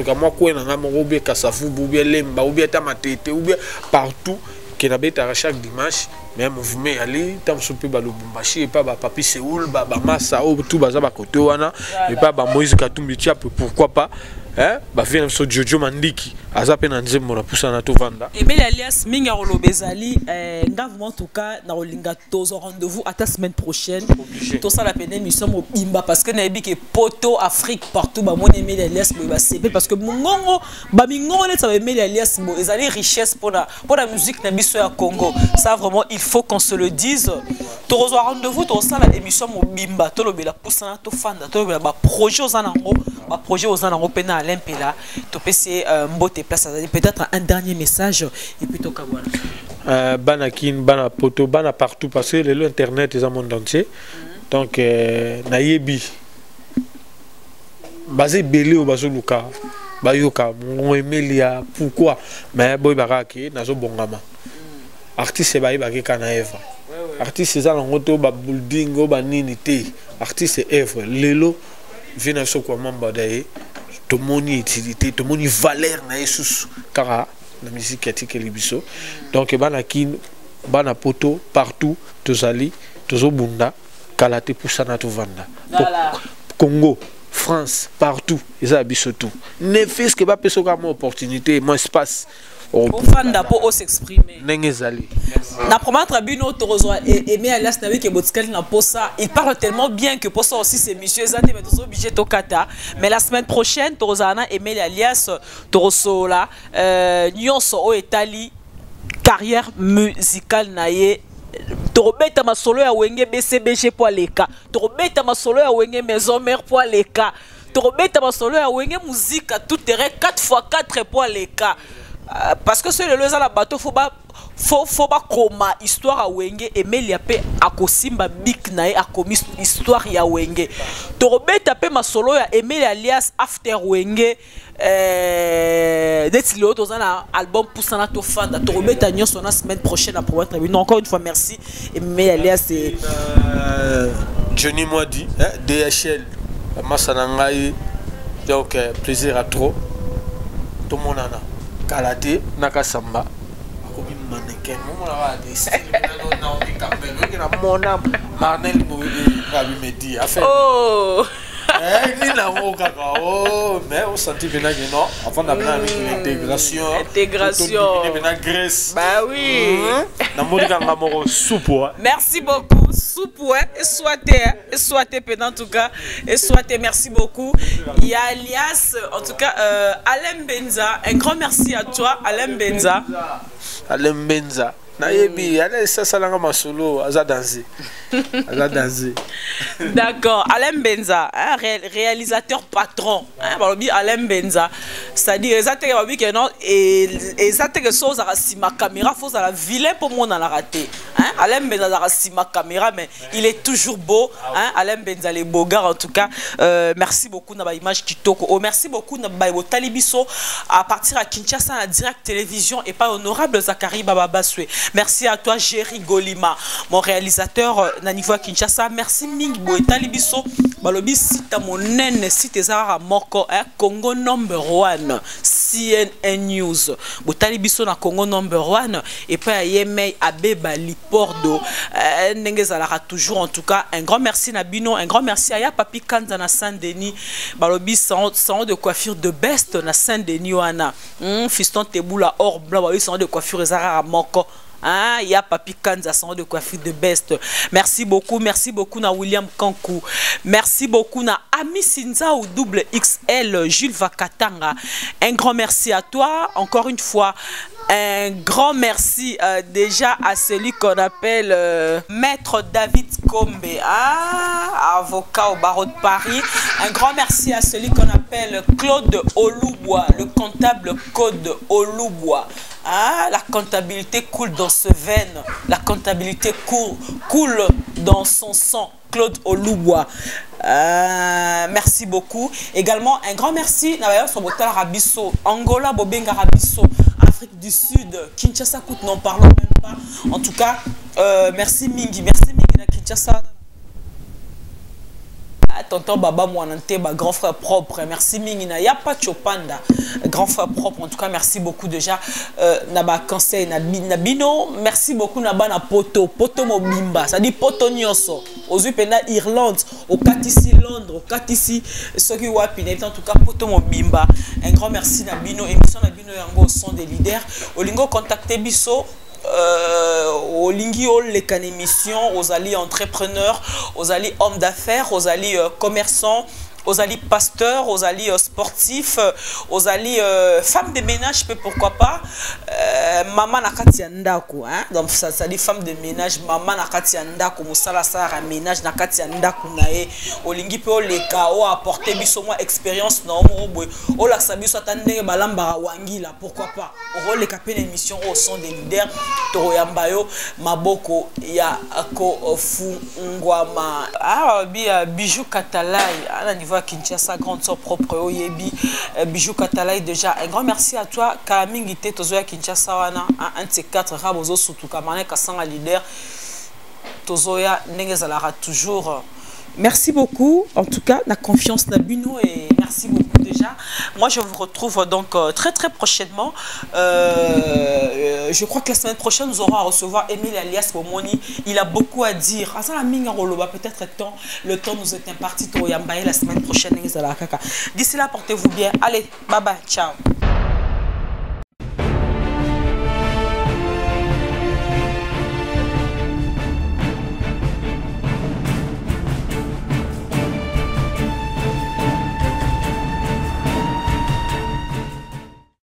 partout, qui n'habite à chaque dimanche, mais mouvement aller, tant que peut Lubumbashi et pas Papi Séoul, Massa, tout Bazaba côté wana et pas Moïse Katumbi, pourquoi pas? Hein, bah viens sur Jojo Mandiki, azape na nzembo na pusa na to vanda. Et bien alias minga rolo bezali, ngavement en tout cas na rolinga tozo rendez-vous à ta semaine prochaine. Tout ça la peine émission au Bimba parce que na que poto Afrique partout bah mon aimé alias bah c'est parce que mongongo bah mingongo ça va aimer alias bon ils allaient richesse pour la pour la musique na biso ya Congo. Ça vraiment il faut qu'on se le dise. Tozo rendez-vous tout ça la émission au Bimba, to lobela pusa na to fanda, to lobela ba projet aux anango, ba projet aux anango pena L'impela, tu peux essayer mbote place peut-être un dernier message et puis toka voilà. Euh banakin bana poto bana partout parce que le internet est dans le monde entier. Donc nayebi basé belé au bazo luka bayoka mon emelia pourquoi mais boy baraki nazo bongama. Artiste bayi baki kana Eva. Artiste ça ngoto ba building ba nini te. Artiste Eva lelo vient sur quoi mamba d'ailleurs. Tout le monde utilité, tout le monde valeur na Jesus car la musique est que libiso. Donc banakin bana poto partout tozali tozobunda kalate pusana to vanda. Congo, France, partout, ils habitent tout. Ne fais ce que pas peso comme opportunité, mon espace. Pour fanda pour s'exprimer. Nengezali. La première tribu notre reçoit Aimé alias Navi que Botskel n'a pas ça. Il parle tellement bien que pour ça aussi c'est monsieur Zate mais tous obligés to kata. Mais la semaine prochaine Torozana Aimé alias Torosola euh Nyonso o Etali carrière musicale naie. Torobeta ma solo ya wenge B C B G pour leka. Torobeta ma solo ya wenge maison mère pour leka. Torobeta ma solo ya wenge musique à tout terrain quatre fois quatre pour leka. Euh, parce que c'est le loza la bateau faut pas faut faut pas koma histoire à wenge et melia pe akosimba big nae akomi histoire ya wenge torobeta pe masolo ya Emile alias after wenge euh d'être le autre na album pour sana to fanda torobeta nyonso na semaine prochaine à promettre non encore une fois merci Emile alias c'est euh, Johnny Moadi hein, D H L masana ngai donc euh, plaisir à trop tout mon ana Kalate, Nakasamba, comme une mannequin, que mon âme, Marnel me dit. Oh! Eh, ni la kaka. Oh, mais on sentit bien que non. Avant d'amener une intégration. Intégration. Une Grèce. Bah oui. Merci beaucoup. Soupe, et souhaité, et souhaité, en tout cas, et souhaité, merci beaucoup. Il y a alias, en tout cas, euh, Alain Benza. Un grand merci à toi, Alain Benza. Alain Benza. Nayebi, allez, ça, ça, là, ma solo, aza danser. Aza danser. D'accord, Alain Benza, hein, ré réalisateur patron. Hein, Alain Benza. C'est-à-dire, que non, et que chose à ma caméra, faut la vilain pour moi dans la raté. Hein, Alain Benza a ma caméra, mais il est toujours beau. Hein, Alain Benza, les beaux gars, en tout cas. Euh, merci beaucoup, na image Kitoko. Oh, merci beaucoup, na Talibiso, à partir à Kinshasa, à Direct Télévision, et pas honorable Zachary Baba Baswe. Merci à toi, Jerry Golima, mon réalisateur Nanivo Kinshasa. Merci Ming Boeta Libiso. Balobi sita mon nene site Zara Moko, Congo number one, C N N News. Boeta Libiso na Congo number one. Et puis à Yemei Abeba Lipordo. Nengezalara toujours en tout cas. Un grand merci Nabino. Un grand merci à Ya Papi Kanza na Saint-Denis. Balobi salon de coiffure de best na Saint-Denis Wana. Fiston Teboula or blanc. Balobi salon de coiffure Zara Moko. Ah, il y a Papi Kanza, salon de coiffure de best. Merci beaucoup, merci beaucoup na William Kankou. Merci beaucoup na Ami Sinza ou double X L Jules Vakatanga. Un grand merci à toi, encore une fois. Un grand merci euh, déjà à celui qu'on appelle euh, Maître David Kombe, ah, avocat au barreau de Paris. Un grand merci à celui qu'on appelle Claude Olubois, le comptable Claude Olubois. Ah, la comptabilité coule dans ce veine. La comptabilité coule, coule dans son sang. Claude Olubois. Euh, merci beaucoup. Également, un grand merci. Angola, Bobenga Rabisso, Afrique du Sud, Kinshasa, n'en parlons même pas. En tout cas, euh, merci Mingi. Merci Mingi na Kinshasa. Tonton Baba Mouanante, grand frère propre, merci Mingina, y a pas Chopanda, grand frère propre, en tout cas merci beaucoup déjà, euh, Naba conseil Nabino, merci beaucoup Naba na Poto, Poto Mobimba, ça dit Poto Nyoso, aux Upena Irlande, au Katisi Londres, au Katisi, ceux qui wapine, en tout cas Poto Mobimba, un grand merci Nabino, émission Nabino Yango son des leaders, au lingo contacté Bisso. Euh, au lingi les can émissions, aux alliés entrepreneurs, aux alliés hommes d'affaires, aux alliés euh, commerçants, aux alliés pasteurs, aux alliés euh, sportifs, aux alliés euh, femmes de ménage, pourquoi pas. Euh, maman nakati andako, hein? Donc ça, ça dit femmes de ménage, maman nakati andako, musala sara ménage nakati andako nae. Olingi pe oleka o apporter biso moi expérience na omo o la sabi so tande balamba wangila, pourquoi pas. O le capé l'émission au son des leaders toroyambayo maboko ya ko fu ngwama. Ah bi bijou katalai à niveau Kinshasa, grande sœur propre Oyebi, Bijou Katalai déjà. Un grand merci à toi, Kalamingite, Tozoya Kinshasa, wana, un de ces quatre rabozo surtout Kamane Kassanga leader, Tozoya Nengezalara toujours. Merci beaucoup, en tout cas, la confiance Nabino et merci beaucoup déjà. Moi, je vous retrouve donc euh, très très prochainement. Euh, je crois que la semaine prochaine, nous aurons à recevoir Emile alias Momoni. Il a beaucoup à dire. Peut-être temps, le temps nous est imparti. La semaine prochaine, d'ici là, portez-vous bien. Allez, bye bye, ciao.